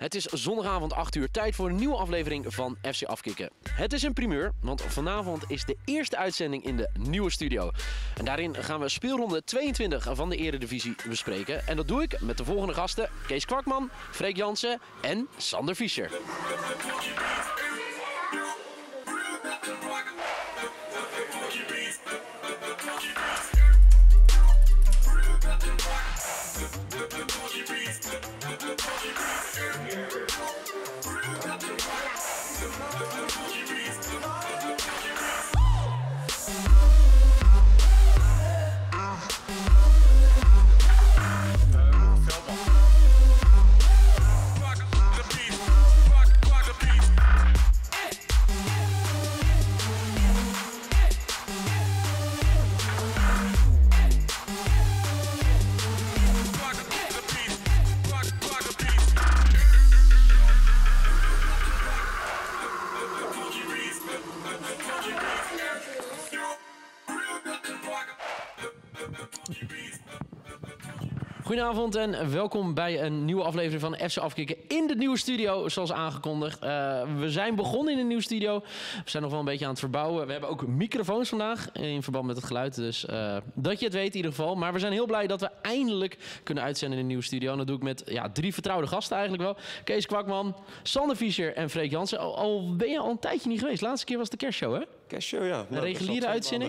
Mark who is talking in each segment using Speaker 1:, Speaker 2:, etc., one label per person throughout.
Speaker 1: Het is zondagavond 8 uur, tijd voor een nieuwe aflevering van FC Afkikken. Het is een primeur, want vanavond is de eerste uitzending in de nieuwe studio. En daarin gaan we speelronde 22 van de Eredivisie bespreken. En dat doe ik met de volgende gasten: Kees Kwakman, Freek Jansen en Sander Fischer. Goedenavond en welkom bij een nieuwe aflevering van FC Afkikken in de nieuwe studio, zoals aangekondigd. We zijn begonnen in de nieuwe studio. We zijn nog wel een beetje aan het verbouwen. We hebben ook microfoons vandaag in verband met het geluid, dus dat je het weet in ieder geval. Maar we zijn heel blij dat we eindelijk kunnen uitzenden in de nieuwe studio. En dat doe ik met 3 vertrouwde gasten eigenlijk wel. Kees Kwakman, Sander Fischer en Freek Jansen. Al ben je al een tijdje niet geweest. Laatste keer was de kerstshow, hè?
Speaker 2: Kerstshow, ja.
Speaker 1: Een reguliere uitzending?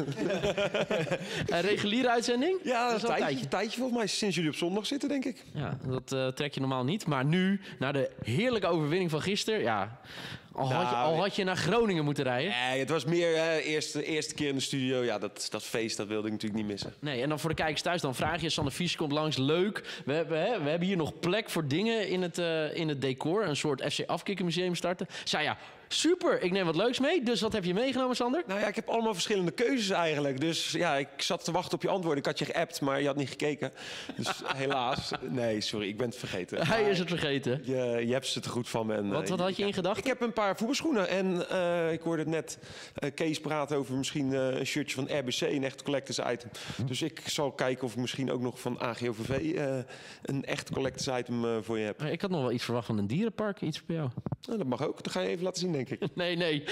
Speaker 1: Een reguliere uitzending?
Speaker 2: Ja, een tijdje volgens mij, sinds jullie op zondag zitten, denk ik.
Speaker 1: Ja, dat trek je normaal niet. Maar nu, na de heerlijke overwinning van gisteren, ja, al had je naar Groningen moeten rijden.
Speaker 2: Nee, het was meer eerste keer in de studio. Ja, dat feest, dat wilde ik natuurlijk niet missen.
Speaker 1: Nee, en dan voor de kijkers thuis, dan vraag je, Sander Fischer komt langs, leuk. We hebben hier nog plek voor dingen in het decor. Een soort FC Afkikken museum starten. Zei ja, super, ik neem wat leuks mee. Dus wat heb je meegenomen, Sander?
Speaker 2: Nou ja, ik heb allemaal verschillende keuzes eigenlijk. Dus ja, ik zat te wachten op je antwoord. Ik had je geappt, maar je had niet gekeken. Dus helaas. Nee, sorry, ik ben het vergeten.
Speaker 1: Hij is het vergeten.
Speaker 2: Je hebt ze te goed van me. En,
Speaker 1: wat had je in gedachten?
Speaker 2: Ik heb een paar voetbalschoenen. En ik hoorde net Kees praten over misschien een shirtje van RBC, een echt collectors item. Dus ik zal kijken of ik misschien ook nog van AGOVV een echt collectors item voor je heb.
Speaker 1: Ik had nog wel iets verwacht van een dierenpark. Iets voor jou.
Speaker 2: Nou, dat mag ook. Dat ga je even laten zien, denk ik.
Speaker 1: Nee,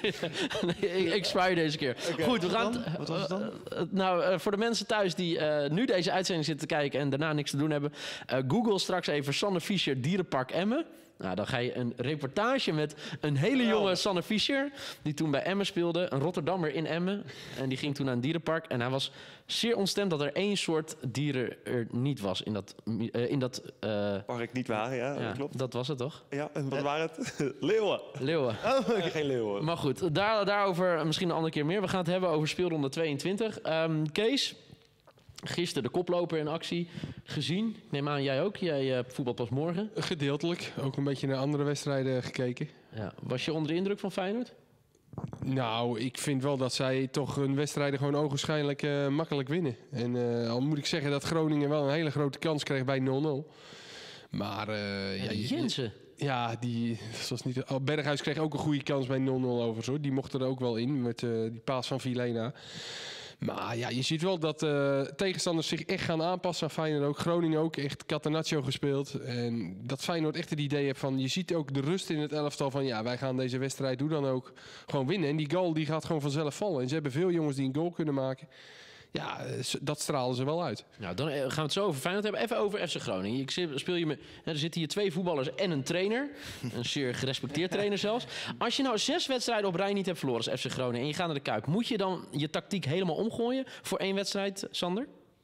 Speaker 1: ik spaar je deze keer. Okay, goed, we gaan.
Speaker 3: Wat was het dan?
Speaker 1: Voor de mensen thuis die nu deze uitzending zitten te kijken en daarna niks te doen hebben, Google straks even Sander Fischer Dierenpark Emmen. Nou, dan ga je een reportage met een hele jonge Sander Fischer, die toen bij Emmen speelde, een Rotterdammer in Emmen. En die ging toen naar een dierenpark. En hij was zeer ontstemd dat er 1 soort dieren er niet was in dat
Speaker 2: park niet waar, ja, klopt.
Speaker 1: Dat was het toch?
Speaker 2: Ja, en wat waren het? Leeuwen. Geen leeuwen.
Speaker 1: Maar goed, daarover misschien een andere keer meer. We gaan het hebben over speelronde 22. Kees, gisteren de koploper in actie gezien. Ik neem aan, jij ook. Jij voetbal pas morgen.
Speaker 3: Gedeeltelijk. Ook een beetje naar andere wedstrijden gekeken.
Speaker 1: Ja. Was je onder de indruk van Feyenoord?
Speaker 3: Nou, ik vind wel dat zij toch hun wedstrijden gewoon ogenschijnlijk makkelijk winnen. En al moet ik zeggen dat Groningen wel een hele grote kans kreeg bij 0-0. Maar
Speaker 1: Jensen.
Speaker 3: Ja, Berghuis kreeg ook een goede kans bij 0-0 overigens, hoor. Die mocht er ook wel in met die paas van Vilena. Maar ja, je ziet wel dat tegenstanders zich echt gaan aanpassen aan Feyenoord ook. Groningen ook echt catenaccio gespeeld. En dat Feyenoord echt het idee heeft van, je ziet ook de rust in het elftal van, ja, wij gaan deze wedstrijd, hoe dan ook, gewoon winnen. En die goal die gaat gewoon vanzelf vallen. En ze hebben veel jongens die een goal kunnen maken. Ja, dat stralen ze wel uit.
Speaker 1: Nou, dan gaan we het zo over Feyenoord hebben. Even over FC Groningen. Er zitten hier 2 voetballers en een trainer. Een zeer gerespecteerd trainer zelfs. Als je nou 6 wedstrijden op rij niet hebt verloren als FC Groningen en je gaat naar de Kuip, moet je dan je tactiek helemaal omgooien voor 1 wedstrijd, Sander?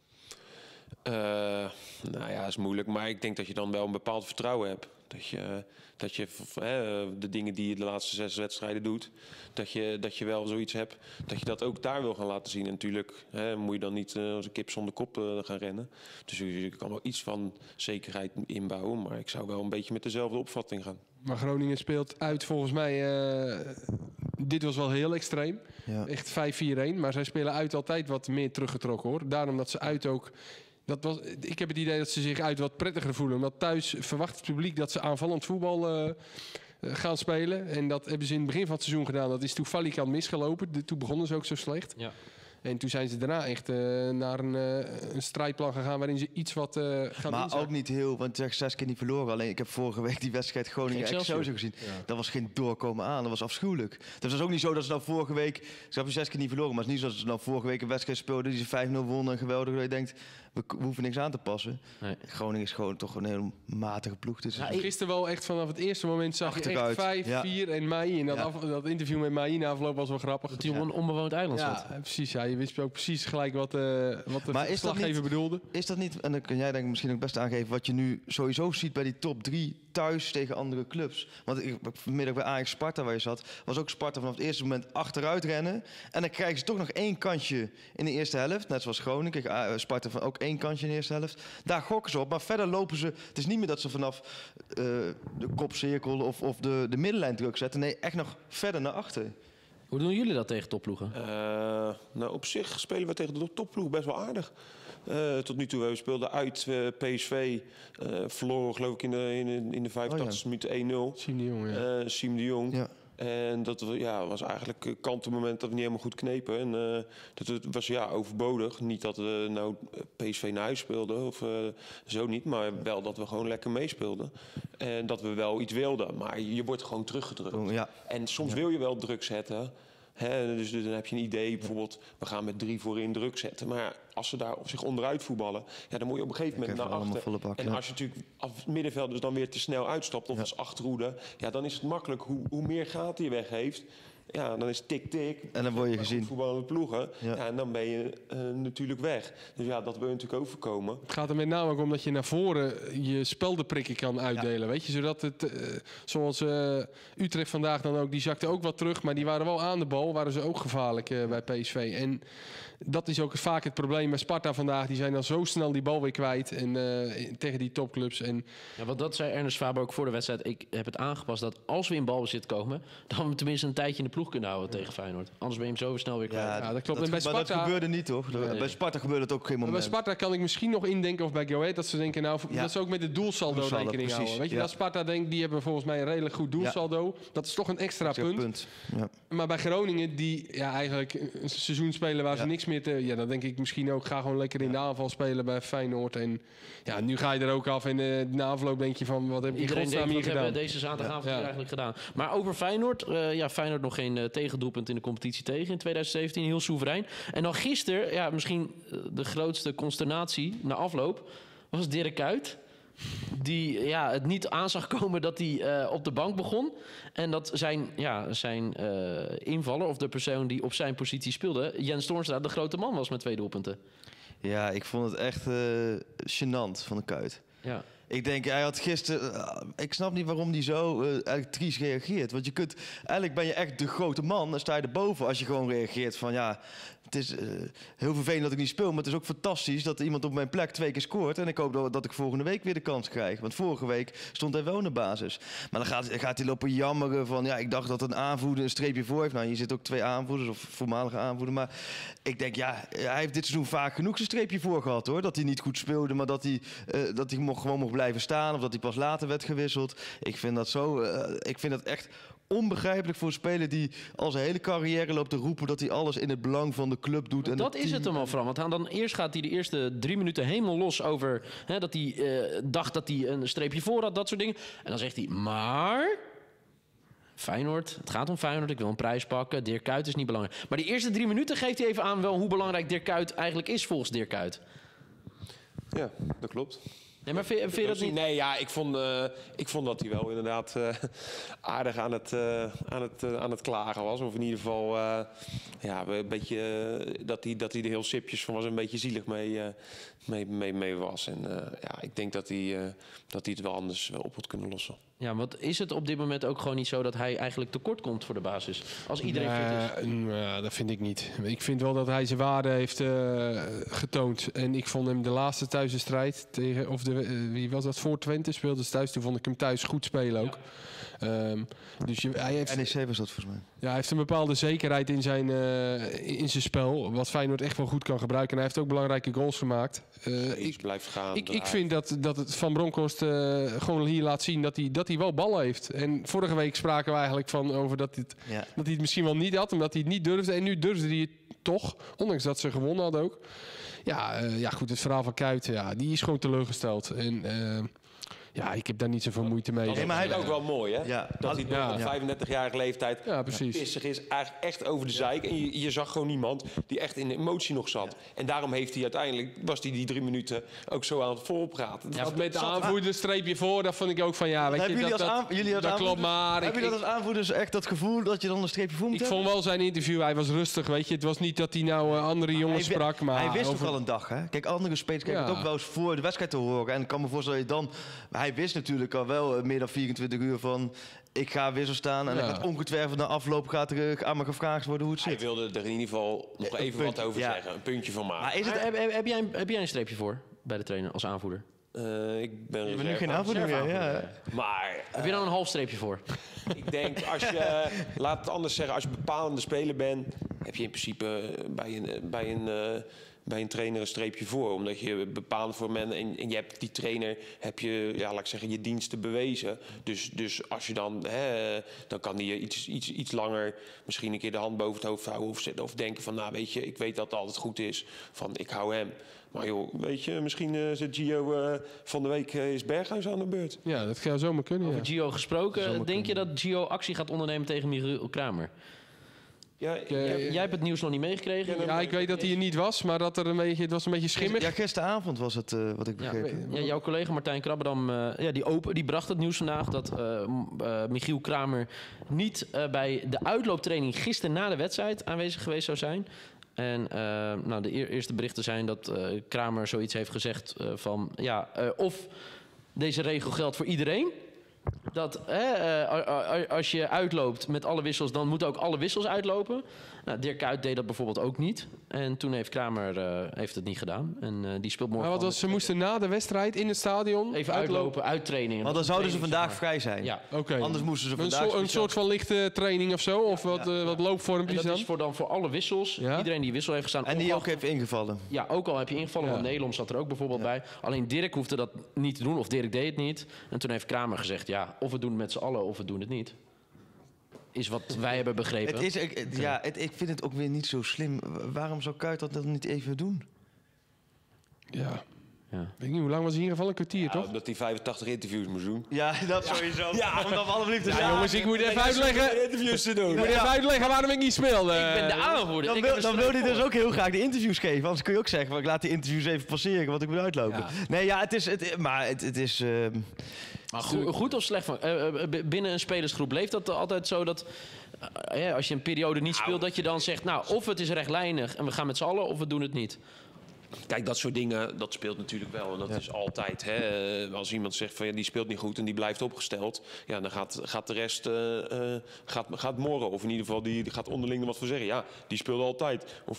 Speaker 2: Nou ja, dat is moeilijk. Maar ik denk dat je dan wel een bepaald vertrouwen hebt. Dat je de dingen die je de laatste 6 wedstrijden doet, dat je wel zoiets hebt, dat je dat ook daar wil gaan laten zien. En natuurlijk moet je dan niet als een kip zonder kop gaan rennen. Dus je kan wel iets van zekerheid inbouwen, maar ik zou wel een beetje met dezelfde opvatting gaan.
Speaker 3: Maar Groningen speelt uit volgens mij, dit was wel heel extreem. Ja. Echt 5-4-1, maar zij spelen uit altijd wat meer teruggetrokken, hoor. Daarom dat ze uit ook... ik heb het idee dat ze zich uit wat prettiger voelen. Omdat thuis verwacht het publiek dat ze aanvallend voetbal gaan spelen. En dat hebben ze in het begin van het seizoen gedaan. Dat is toen Valikant misgelopen. Toen begonnen ze ook zo slecht.
Speaker 1: Ja.
Speaker 3: En toen zijn ze daarna echt naar een strijdplan gegaan waarin ze iets wat gaan
Speaker 4: Maar
Speaker 3: inzetten.
Speaker 4: ook niet heel, want je zegt 6 keer niet verloren. Alleen ik heb vorige week die wedstrijd Groningen-Excelsior gezien.
Speaker 3: Ja.
Speaker 4: Dat was geen doorkomen aan, dat was afschuwelijk. Dus het is ook niet zo dat ze nou vorige week... Ze hebben 6 keer niet verloren, maar het is niet zo dat ze nou vorige week een wedstrijd speelden die ze 5-0 wonnen en geweldig. Dat je denkt, we hoeven niks aan te passen.
Speaker 1: Nee.
Speaker 4: Groningen is gewoon toch een heel matige ploeg. Dus
Speaker 1: Ja,
Speaker 3: Gisteren wel echt vanaf het eerste moment zag je
Speaker 4: Achteruit,
Speaker 3: echt 5,
Speaker 4: ja.
Speaker 3: 4 en Mai. En dat interview met Mai na afloop was wel grappig.
Speaker 1: Dat hij op een onbewoond eiland zat.
Speaker 3: Ja, precies. Ja, je wist ook precies gelijk wat de
Speaker 4: Maar is dat
Speaker 3: verslaggever
Speaker 4: niet-
Speaker 3: bedoelde.
Speaker 4: is dat niet, en dan kun jij denk ik misschien ook best aangeven... wat je nu sowieso ziet bij die top 3 thuis tegen andere clubs. Want vanmiddag bij Ajax Sparta waar je zat... was ook Sparta vanaf het eerste moment achteruit rennen. En dan krijgen ze toch nog 1 kansje in de eerste helft. Net zoals Groningen kreeg Sparta van ook 1 kansje in de eerste helft. Daar gokken ze op, maar verder lopen ze... Het is niet meer dat ze vanaf de kopcirkel of de middenlijn druk zetten. Nee, echt nog verder naar achter.
Speaker 1: Hoe doen jullie dat tegen topploegen?
Speaker 2: Nou, op zich spelen we tegen de topploeg best wel aardig. Tot nu toe, we speelden uit PSV. Verloren geloof ik in de 85e minuut 1-0.
Speaker 3: Siem de Jong, ja.
Speaker 2: Siem de Jong.
Speaker 4: Ja.
Speaker 2: En dat was eigenlijk een kantelmoment dat we niet helemaal goed knepen. En dat was overbodig. Niet dat we nou PSV naar huis speelden of zo niet. Maar wel dat we gewoon lekker meespeelden. En dat we wel iets wilden. Maar je wordt gewoon teruggedrukt.
Speaker 4: Ja.
Speaker 2: En soms wil je wel druk zetten. Hè, dus dan heb je een idee, bijvoorbeeld, we gaan met 3 voorin druk zetten. Maar ja, als ze daar op zich onderuit voetballen, ja, dan moet je op een gegeven moment
Speaker 4: Even
Speaker 2: naar
Speaker 4: allemaal
Speaker 2: achter.
Speaker 4: volle bak,
Speaker 2: En
Speaker 4: ja.
Speaker 2: als je natuurlijk af het middenveld dus dan weer te snel uitstapt of als achterhoede, ja, dan is het makkelijk. Hoe meer gaten je weg heeft, ja, dan is het tik-tik.
Speaker 4: En dan word je
Speaker 2: Bij
Speaker 4: gezien.
Speaker 2: goed voetballende ploegen.
Speaker 4: Ja.
Speaker 2: Ja, en dan ben je natuurlijk weg. Dus ja, dat wil je natuurlijk ook voorkomen.
Speaker 3: Het gaat er met name ook om dat je naar voren je speldenprikken kan uitdelen. Weet je, zodat het, zoals Utrecht vandaag dan ook, die zakte ook wat terug. Maar die waren wel aan de bal, waren ze ook gevaarlijk bij PSV. En dat is ook vaak het probleem bij Sparta vandaag. Die zijn dan zo snel die bal weer kwijt en, tegen die topclubs. En
Speaker 1: Ja, want dat zei Ernest Faber ook voor de wedstrijd. Ik heb het aangepast dat als we in balbezit komen, dan we tenminste een tijdje in de ploeg kunnen houden tegen Feyenoord. Anders ben je hem zo snel weer kwijt.
Speaker 3: Ja, dat klopt. En bij
Speaker 4: maar dat
Speaker 3: Sparta-
Speaker 4: gebeurde niet, toch?
Speaker 1: Nee.
Speaker 4: Bij Sparta gebeurde het ook geen
Speaker 3: Maar
Speaker 4: moment.
Speaker 3: bij Sparta kan ik misschien nog indenken, of bij Go Ahead, dat ze denken, nou,
Speaker 4: Ja.
Speaker 3: dat ze ook met het doelsaldo
Speaker 4: Doelsaldo,
Speaker 3: rekening
Speaker 4: precies,
Speaker 3: houden. Weet je,
Speaker 4: ja.
Speaker 3: dat Sparta denkt, die hebben volgens mij een redelijk goed doelsaldo. Dat is toch een extra punt.
Speaker 4: Ja.
Speaker 3: Maar bij Groningen, die eigenlijk een seizoen spelen waar ze
Speaker 4: Ja.
Speaker 3: niks meer te... Ja, dan denk ik misschien ook, ga gewoon lekker in de aanval spelen bij Feyenoord. En ja, nu ga je er ook af en na afloop denk je van, wat heb je in
Speaker 1: Iedereen
Speaker 3: godsnaam
Speaker 1: denkt,
Speaker 3: hier
Speaker 1: wat hebben
Speaker 3: gedaan?
Speaker 1: we deze zaterdagavond
Speaker 3: Ja.
Speaker 1: hier eigenlijk gedaan? Maar over Feyenoord. Feyenoord nog geen tegendoelpunt in de competitie tegen in 2017. Heel soeverein. En dan gisteren, ja, misschien de grootste consternatie na afloop, was Dirk Kuyt. Die het niet aan zag komen dat hij op de bank begon. En dat zijn invaller, of de persoon die op zijn positie speelde, Jens Toornstra, de grote man was met 2 doelpunten.
Speaker 4: Ja, ik vond het echt gênant van de Kuyt.
Speaker 1: Ja.
Speaker 4: Ik denk, hij had gisteren... ik snap niet waarom hij zo eigenlijk triest reageert. Want je kunt... Eigenlijk ben je echt de grote man. Dan sta je erboven als je gewoon reageert van... Ja, het is heel vervelend dat ik niet speel. Maar het is ook fantastisch dat iemand op mijn plek 2 keer scoort. En ik hoop dat ik volgende week weer de kans krijg. Want vorige week stond hij wel in de basis. Maar dan gaat hij lopen jammeren van... Ja, ik dacht dat een aanvoerder een streepje voor heeft. Nou, hier zitten ook 2 aanvoerders of voormalige aanvoerder. Maar ik denk, ja, hij heeft dit seizoen vaak genoeg zijn streepje voor gehad, hoor. Dat hij niet goed speelde, maar dat hij gewoon mocht blijven staan. Of dat hij pas later werd gewisseld. Ik vind dat zo... ik vind dat echt... onbegrijpelijk voor een speler die al zijn hele carrière loopt te roepen dat hij alles in het belang van de club doet. En
Speaker 1: Dat is het hem al, Fran. Want dan eerst gaat hij de eerste 3 minuten helemaal los over dat hij dacht dat hij een streepje voor had, dat soort dingen. En dan zegt hij, maar Feyenoord, het gaat om Feyenoord, ik wil een prijs pakken. Dirk Kuyt is niet belangrijk. Maar die eerste 3 minuten geeft hij even aan wel hoe belangrijk Dirk Kuyt eigenlijk is volgens Dirk Kuyt.
Speaker 2: Ja, dat klopt.
Speaker 1: Nee, maar vind je dat niet...
Speaker 2: Nee, ja, ik vond dat hij wel inderdaad aardig aan het klagen was. Of in ieder geval een beetje dat hij er heel sipjes van was. Een beetje zielig mee was. En ik denk dat hij het wel anders op had kunnen lossen.
Speaker 1: Ja, want is het op dit moment ook gewoon niet zo dat hij eigenlijk tekort komt voor de basis? Als iedereen fit is.
Speaker 3: Ja, dat vind ik niet. Ik vind wel dat hij zijn waarde heeft getoond. En ik vond hem de laatste thuiswedstrijd tegen... wie was dat? Voor Twente speelde ze thuis. Toen vond ik hem thuis goed spelen ook. Dus hij heeft...
Speaker 4: NEC was dat volgens mij.
Speaker 3: Ja, hij heeft een bepaalde zekerheid in zijn spel. Wat Feyenoord echt wel goed kan gebruiken. En hij heeft ook belangrijke goals gemaakt.
Speaker 2: Ik blijf gaan.
Speaker 3: Ik vind dat het Van Bronckhorst gewoon hier laat zien dat hij wel ballen heeft. En vorige week spraken we eigenlijk over dat hij het misschien wel niet had. Omdat hij het niet durfde. En nu durfde hij het toch. Ondanks dat ze gewonnen hadden ook. Ja, goed, het verhaal van Kuyt, die is gewoon teleurgesteld. En ik heb daar niet zoveel moeite mee.
Speaker 2: Dat
Speaker 4: maar
Speaker 2: is
Speaker 4: hij-
Speaker 2: ook wel mooi, hè?
Speaker 4: Ja.
Speaker 2: Dat hij op 35-jarige leeftijd
Speaker 3: precies.
Speaker 2: pissig is, eigenlijk echt over de zeik. En je zag gewoon iemand die echt in de emotie nog zat. En daarom heeft hij uiteindelijk, was hij die 3 minuten ook zo aan het volpraten.
Speaker 3: Dat met de aanvoerder streepje voor, dat vond ik ook van, weet
Speaker 4: Hebben
Speaker 3: je,
Speaker 4: jullie als
Speaker 3: dat klopt, maar
Speaker 4: Hebben jullie dat als aanvoerders echt dat gevoel dat je dan een streepje voor moet
Speaker 3: ik vond wel zijn interview, hij was rustig, weet je. Het was niet dat hij nou andere jongens sprak, maar...
Speaker 4: Hij wist toch al een dag, hè? Kijk, andere spelers krijgen het ook wel eens voor de wedstrijd te horen. En ik kan me voorstellen dat je dan... Hij wist natuurlijk al wel meer dan 24 uur van... Ik ga wissel staan en
Speaker 3: Ja.
Speaker 4: dan gaat ongetwijfeld na afloop aan me gevraagd worden hoe het
Speaker 2: Hij
Speaker 4: zit.
Speaker 2: wilde er in ieder geval nog even
Speaker 4: punt,
Speaker 2: wat over
Speaker 4: ja.
Speaker 2: zeggen. Een puntje van maken.
Speaker 4: Maar is het...
Speaker 1: Heb jij een streepje voor bij de trainer als aanvoerder?
Speaker 2: Ik ben
Speaker 4: Je bent nu
Speaker 2: reserve.
Speaker 4: geen aanvoerder meer, ja.
Speaker 2: Maar
Speaker 1: Heb je dan een half streepje voor?
Speaker 2: ik denk, als je, laat het anders zeggen, als je bepalende speler bent, heb je in principe bij een trainer een streepje voor. Omdat je bepalend voor bent en je hebt die trainer, heb je, laat ik zeggen, je diensten bewezen. Dus als je dan, dan kan die je iets langer misschien een keer de hand boven het hoofd houden of denken van, nou weet je, ik weet dat het altijd goed is, van ik hou hem. Maar joh, weet je, misschien zit Gio van de week is Berghuis aan de beurt.
Speaker 3: Ja, dat zou zomaar kunnen,
Speaker 1: Over Gio gesproken, denk je dat Gio actie gaat ondernemen tegen Michiel Kramer?
Speaker 2: Ja,
Speaker 1: Jij hebt het nieuws nog niet meegekregen.
Speaker 3: Ja, ik weet dat hij er niet was, maar dat er het was een beetje schimmig.
Speaker 4: Ja, gisteravond was het, wat ik begrepen.
Speaker 1: Ja, jouw collega Martijn Krabbedam die bracht het nieuws vandaag dat Michiel Kramer niet bij de uitlooptraining gisteren na de wedstrijd aanwezig geweest zou zijn. En de eerste berichten zijn dat Kramer zoiets heeft gezegd van of deze regel geldt voor iedereen. Dat als je uitloopt met alle wissels, dan moeten ook alle wissels uitlopen. Nou, Dirk Kuyt deed dat bijvoorbeeld ook niet. En toen heeft Kramer heeft het niet gedaan. En die speelt morgen.
Speaker 3: Maar wat was, ze moesten na de wedstrijd in het stadion
Speaker 1: even uitlopen, uittrainingen.
Speaker 4: Want dan zouden ze vandaag vrij zijn.
Speaker 1: Ja.
Speaker 3: Oké.
Speaker 4: Anders moesten ze
Speaker 3: Een,
Speaker 4: vandaag...
Speaker 3: een soort van lichte training of zo? Of wat
Speaker 1: En
Speaker 3: loopvormpjes
Speaker 1: dat
Speaker 3: dan?
Speaker 1: is voor alle wissels.
Speaker 3: Ja?
Speaker 1: Iedereen die wissel heeft gestaan.
Speaker 4: En die ook heeft ingevallen.
Speaker 1: Ja, ook al heb je ingevallen,
Speaker 3: Ja.
Speaker 1: want Nederland zat er ook bijvoorbeeld bij. Alleen Dirk hoefde dat niet te doen, of Dirk deed het niet. En toen heeft Kramer gezegd, of we doen het met z'n allen, of we doen het niet. Is wat wij hebben begrepen.
Speaker 4: Ik vind het ook weer niet zo slim. Waarom zou Kuyt dat dan niet even doen?
Speaker 3: Ja.
Speaker 1: Ja.
Speaker 3: Weet niet, hoe lang was hij ingevallen? Een kwartier, toch?
Speaker 2: Dat hij 85 interviews moest doen.
Speaker 4: Ja, dat sowieso.
Speaker 2: Ja.
Speaker 4: Om dan alle minuten te
Speaker 3: Ja, jongens, ik moet even uitleggen.
Speaker 2: Interviews te doen.
Speaker 3: Ik moet even uitleggen waarom ik niet speelde.
Speaker 1: Ik ben de aanvoerder.
Speaker 4: Dan wil hij dus ook heel graag de interviews geven. Anders kun je ook zeggen, ik laat die interviews even passeren, want ik moet uitlopen.
Speaker 3: Ja.
Speaker 4: Nee, ja, het is...
Speaker 1: Maar goed of slecht van binnen een spelersgroep leeft dat altijd zo dat als je een periode niet speelt, dat je dan zegt, of het is rechtlijnig en we gaan met z'n allen, of we doen het niet.
Speaker 2: Kijk, dat soort dingen, dat speelt natuurlijk wel. En dat is altijd, als iemand zegt van die speelt niet goed en die blijft opgesteld. Ja, dan gaat de rest gaat morren. Of in ieder geval, die gaat onderling er wat voor zeggen. Ja, die speelde altijd. Of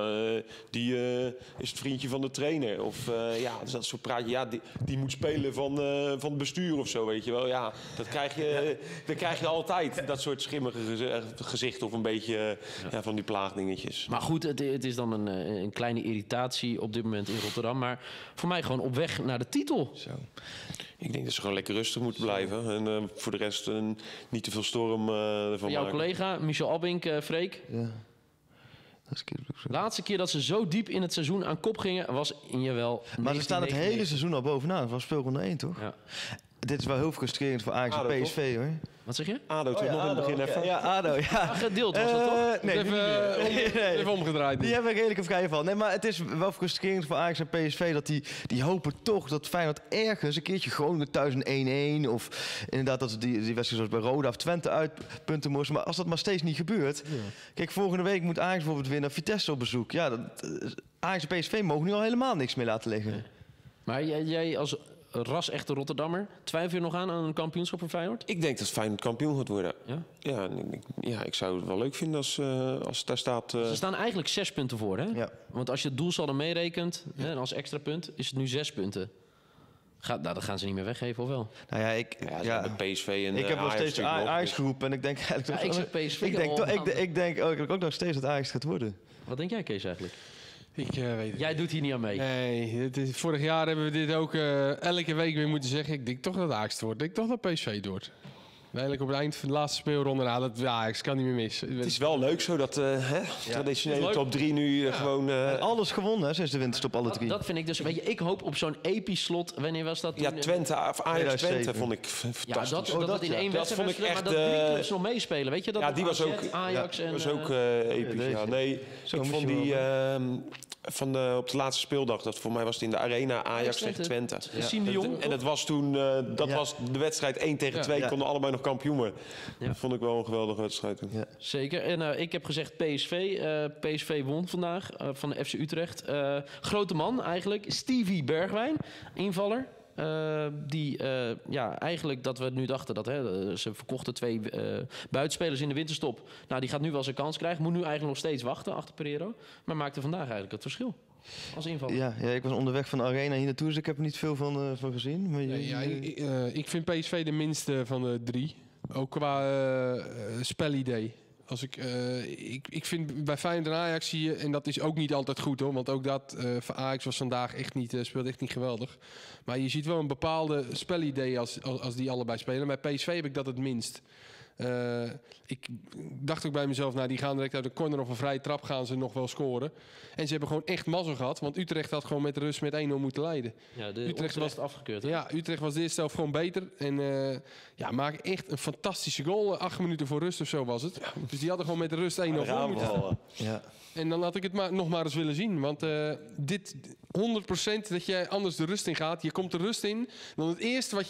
Speaker 2: die is het vriendje van de trainer. Of dus dat soort praatje. Ja, die moet spelen van het bestuur of zo, weet je wel. Ja, dat krijg je altijd. Dat soort schimmige gezichten of een beetje van die plaagdingetjes.
Speaker 1: Maar goed, het is dan een kleine irritatie op dit moment in Rotterdam. Maar voor mij gewoon op weg naar de titel.
Speaker 4: Zo.
Speaker 2: Ik denk dat ze gewoon lekker rustig moeten blijven. En voor de rest niet te veel storm ervan
Speaker 1: Jouw
Speaker 2: maken.
Speaker 1: collega, Michel Albink, Freek.
Speaker 4: Ja. Dat is zo.
Speaker 1: Laatste keer dat ze zo diep in het seizoen aan kop gingen, was in
Speaker 4: Maar ze staan het hele seizoen al bovenaan. Dat was speelronde 1, toch?
Speaker 1: Ja.
Speaker 4: Dit is wel heel frustrerend voor Ajax en
Speaker 2: ADO,
Speaker 4: PSV, hoor.
Speaker 1: Wat zeg je?
Speaker 2: ADO, toch nog in het begin even?
Speaker 4: Ja, ADO, ja.
Speaker 1: Gedeeld was dat toch?
Speaker 4: Nee,
Speaker 3: Even omgedraaid.
Speaker 4: die hebben er redelijk een vrije van. Nee, maar het is wel frustrerend voor Ajax en PSV dat die hopen toch dat Feyenoord ergens een keertje Groningen thuis een 1-1 of inderdaad dat ze die wedstrijd zoals bij Roda of Twente uitpunten moesten. Maar als dat maar steeds niet gebeurt. Kijk, volgende week moet Ajax bijvoorbeeld weer naar Vitesse op bezoek. Ja, Ajax en PSV mogen nu al helemaal niks meer laten liggen.
Speaker 1: Nee. Maar jij als ras-echte Rotterdammer, twijfel je nog aan een kampioenschap voor Feyenoord?
Speaker 2: Ik denk dat Feyenoord kampioen gaat worden.
Speaker 1: Ja?
Speaker 2: Ja, ik zou het wel leuk vinden als het daar staat.
Speaker 1: Ze staan eigenlijk 6 punten voor, hè?
Speaker 4: Ja.
Speaker 1: Want als je het doelsaldo meerekent, en als extra punt, is het nu 6 punten. Dat gaan ze niet meer weggeven, of wel?
Speaker 4: Nou ja,
Speaker 2: Met PSV en
Speaker 4: ik heb nog
Speaker 2: Ajax
Speaker 4: steeds
Speaker 2: natuurlijk nog,
Speaker 4: Ajax
Speaker 2: dus-
Speaker 4: geroepen en ik denk eigenlijk...
Speaker 1: Ja, ik zeg PSV
Speaker 4: ik denk ook nog steeds dat Ajax gaat worden.
Speaker 1: Wat denk jij, Kees, eigenlijk?
Speaker 3: Ik weet het.
Speaker 1: Jij doet hier niet aan mee.
Speaker 3: Nee, vorig jaar hebben we dit ook elke week weer moeten zeggen. Ik denk toch dat Ajax het wordt. Ik denk toch dat PSV het wordt. Eigenlijk op het eind van de laatste speelronde. Nou, ik kan niet meer mis.
Speaker 2: Het is wel leuk zo dat traditionele top 3 nu gewoon...
Speaker 4: Alles gewonnen hè, sinds de winterstop, alle 3.
Speaker 1: Dat vind ik dus... Weet je, ik hoop op zo'n episch slot. Wanneer was dat?
Speaker 2: Ja,
Speaker 1: toen?
Speaker 2: Twente, of Ajax Twente vond ik fantastisch.
Speaker 1: Ja, dat in één
Speaker 2: Dat vond
Speaker 1: wedstrijd,
Speaker 2: ik
Speaker 1: maar
Speaker 2: echt,
Speaker 1: dat 3 clubs nog meespelen. Weet je, dat
Speaker 2: ja, die was
Speaker 1: AZ,
Speaker 2: ook...
Speaker 1: Ajax en...
Speaker 2: was ook episch,
Speaker 4: deze.
Speaker 2: ja. Nee,
Speaker 4: Zo
Speaker 2: ik
Speaker 4: moet
Speaker 2: vond
Speaker 4: je
Speaker 2: die...
Speaker 4: wel.
Speaker 2: op de laatste speeldag, dat voor mij was het in de Arena, Ajax tegen Twente.
Speaker 1: Siem de Jong.
Speaker 2: En dat was toen, was de wedstrijd 1 tegen 2,
Speaker 4: Ja.
Speaker 2: konden allebei nog kampioen worden.
Speaker 1: Ja.
Speaker 2: Dat vond ik wel een geweldige wedstrijd toen.
Speaker 4: Ja.
Speaker 1: Zeker. En ik heb gezegd PSV. PSV won vandaag van de FC Utrecht. Grote man eigenlijk. Stevie Bergwijn, invaller. Eigenlijk dat we nu dachten dat ze verkochten 2 buitenspelers in de winterstop. Nou, die gaat nu wel zijn kans krijgen. Moet nu eigenlijk nog steeds wachten achter Pereiro. Maar maakte vandaag eigenlijk het verschil. Als invaller.
Speaker 4: Ja, ik was onderweg van de Arena hier naartoe, dus ik heb er niet veel van gezien. Maar
Speaker 3: Ik vind PSV de minste van de 3. Ook qua spelidee. Ik vind bij Feyenoord en Ajax zie je, en dat is ook niet altijd goed hoor, want ook dat van Ajax was vandaag speelde echt niet geweldig. Maar je ziet wel een bepaalde spelidee als die allebei spelen. Bij PSV heb ik dat het minst. Ik dacht ook bij mezelf, die gaan direct uit een corner of een vrije trap gaan ze nog wel scoren. En ze hebben gewoon echt mazzel gehad, want Utrecht had gewoon met de rust met 1-0 moeten leiden.
Speaker 1: Ja, de
Speaker 3: Utrecht was
Speaker 1: afgekeurd. Hè?
Speaker 3: Ja, Utrecht was de eerste helft gewoon beter. En maak echt een fantastische goal. 8 minuten voor rust of zo was het. Dus die hadden gewoon met de rust 1-0 voor moeten staan.
Speaker 4: ja.
Speaker 3: En dan had ik het nog maar eens willen zien. Want dit 100% dat jij anders de rust in gaat. Je komt de rust in. Dan het eerste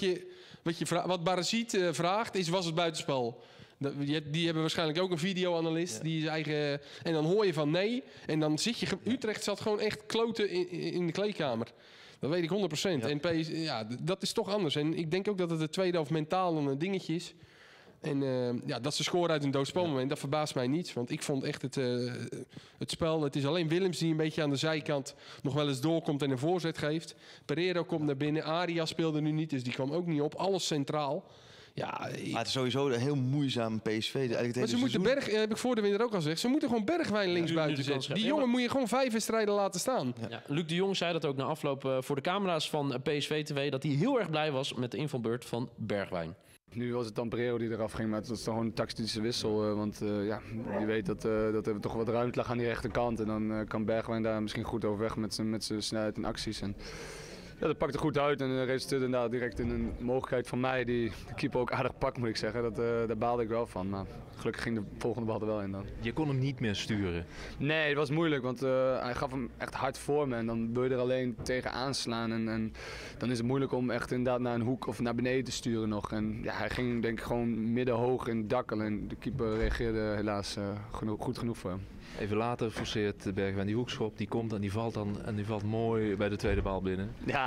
Speaker 3: wat Barazit vraagt is, was het buitenspel? Die hebben waarschijnlijk ook een videoanalist. Die is eigen, en dan hoor je van nee. En dan zit je... Utrecht zat gewoon echt kloten in de kleedkamer. Dat weet ik 100%. Ja. En dat is toch anders. En ik denk ook dat het de tweede helft mentaal een dingetje is. En dat ze scoren uit een doodspelmoment, dat verbaast mij niet. Want ik vond echt het spel... Het is alleen Willems die een beetje aan de zijkant nog wel eens doorkomt en een voorzet geeft. Pereiro komt naar binnen. Arias speelde nu niet, dus die kwam ook niet op. Alles centraal. Ja,
Speaker 4: Maar het is sowieso een heel moeizaam PSV.
Speaker 3: Maar ze moeten heb ik voor de winter ook al gezegd, ze moeten gewoon Bergwijn linksbuiten zetten. Die jongen moet je gewoon 5 wedstrijden laten staan.
Speaker 1: Ja. Luc de Jong zei dat ook na afloop voor de camera's van PSV TV... dat hij heel erg blij was met de invalbeurt van Bergwijn.
Speaker 5: Nu was het dan Pereiro die eraf ging, maar het was toch gewoon een tactische wissel. Want je weet dat er toch wat ruimte lag aan die rechterkant. En dan kan Bergwijn daar misschien goed overweg met zijn snelheid en acties. En ja, dat pakte goed uit en resulteerde inderdaad direct in een mogelijkheid van mij die de keeper ook aardig pakt, moet ik zeggen. Daar baalde ik wel van, maar gelukkig ging de volgende bal er wel in dan.
Speaker 6: Je kon hem niet meer sturen?
Speaker 5: Nee, het was moeilijk, want hij gaf hem echt hard voor me en dan wil je er alleen tegen aanslaan. En dan is het moeilijk om echt inderdaad naar een hoek of naar beneden te sturen nog. En ja, hij ging denk ik gewoon middenhoog in het dak, en de keeper reageerde helaas goed genoeg voor hem.
Speaker 6: Even later forceert Bergwijn die hoekschop, die komt en die valt dan en die valt mooi bij de tweede paal binnen.
Speaker 5: Ja,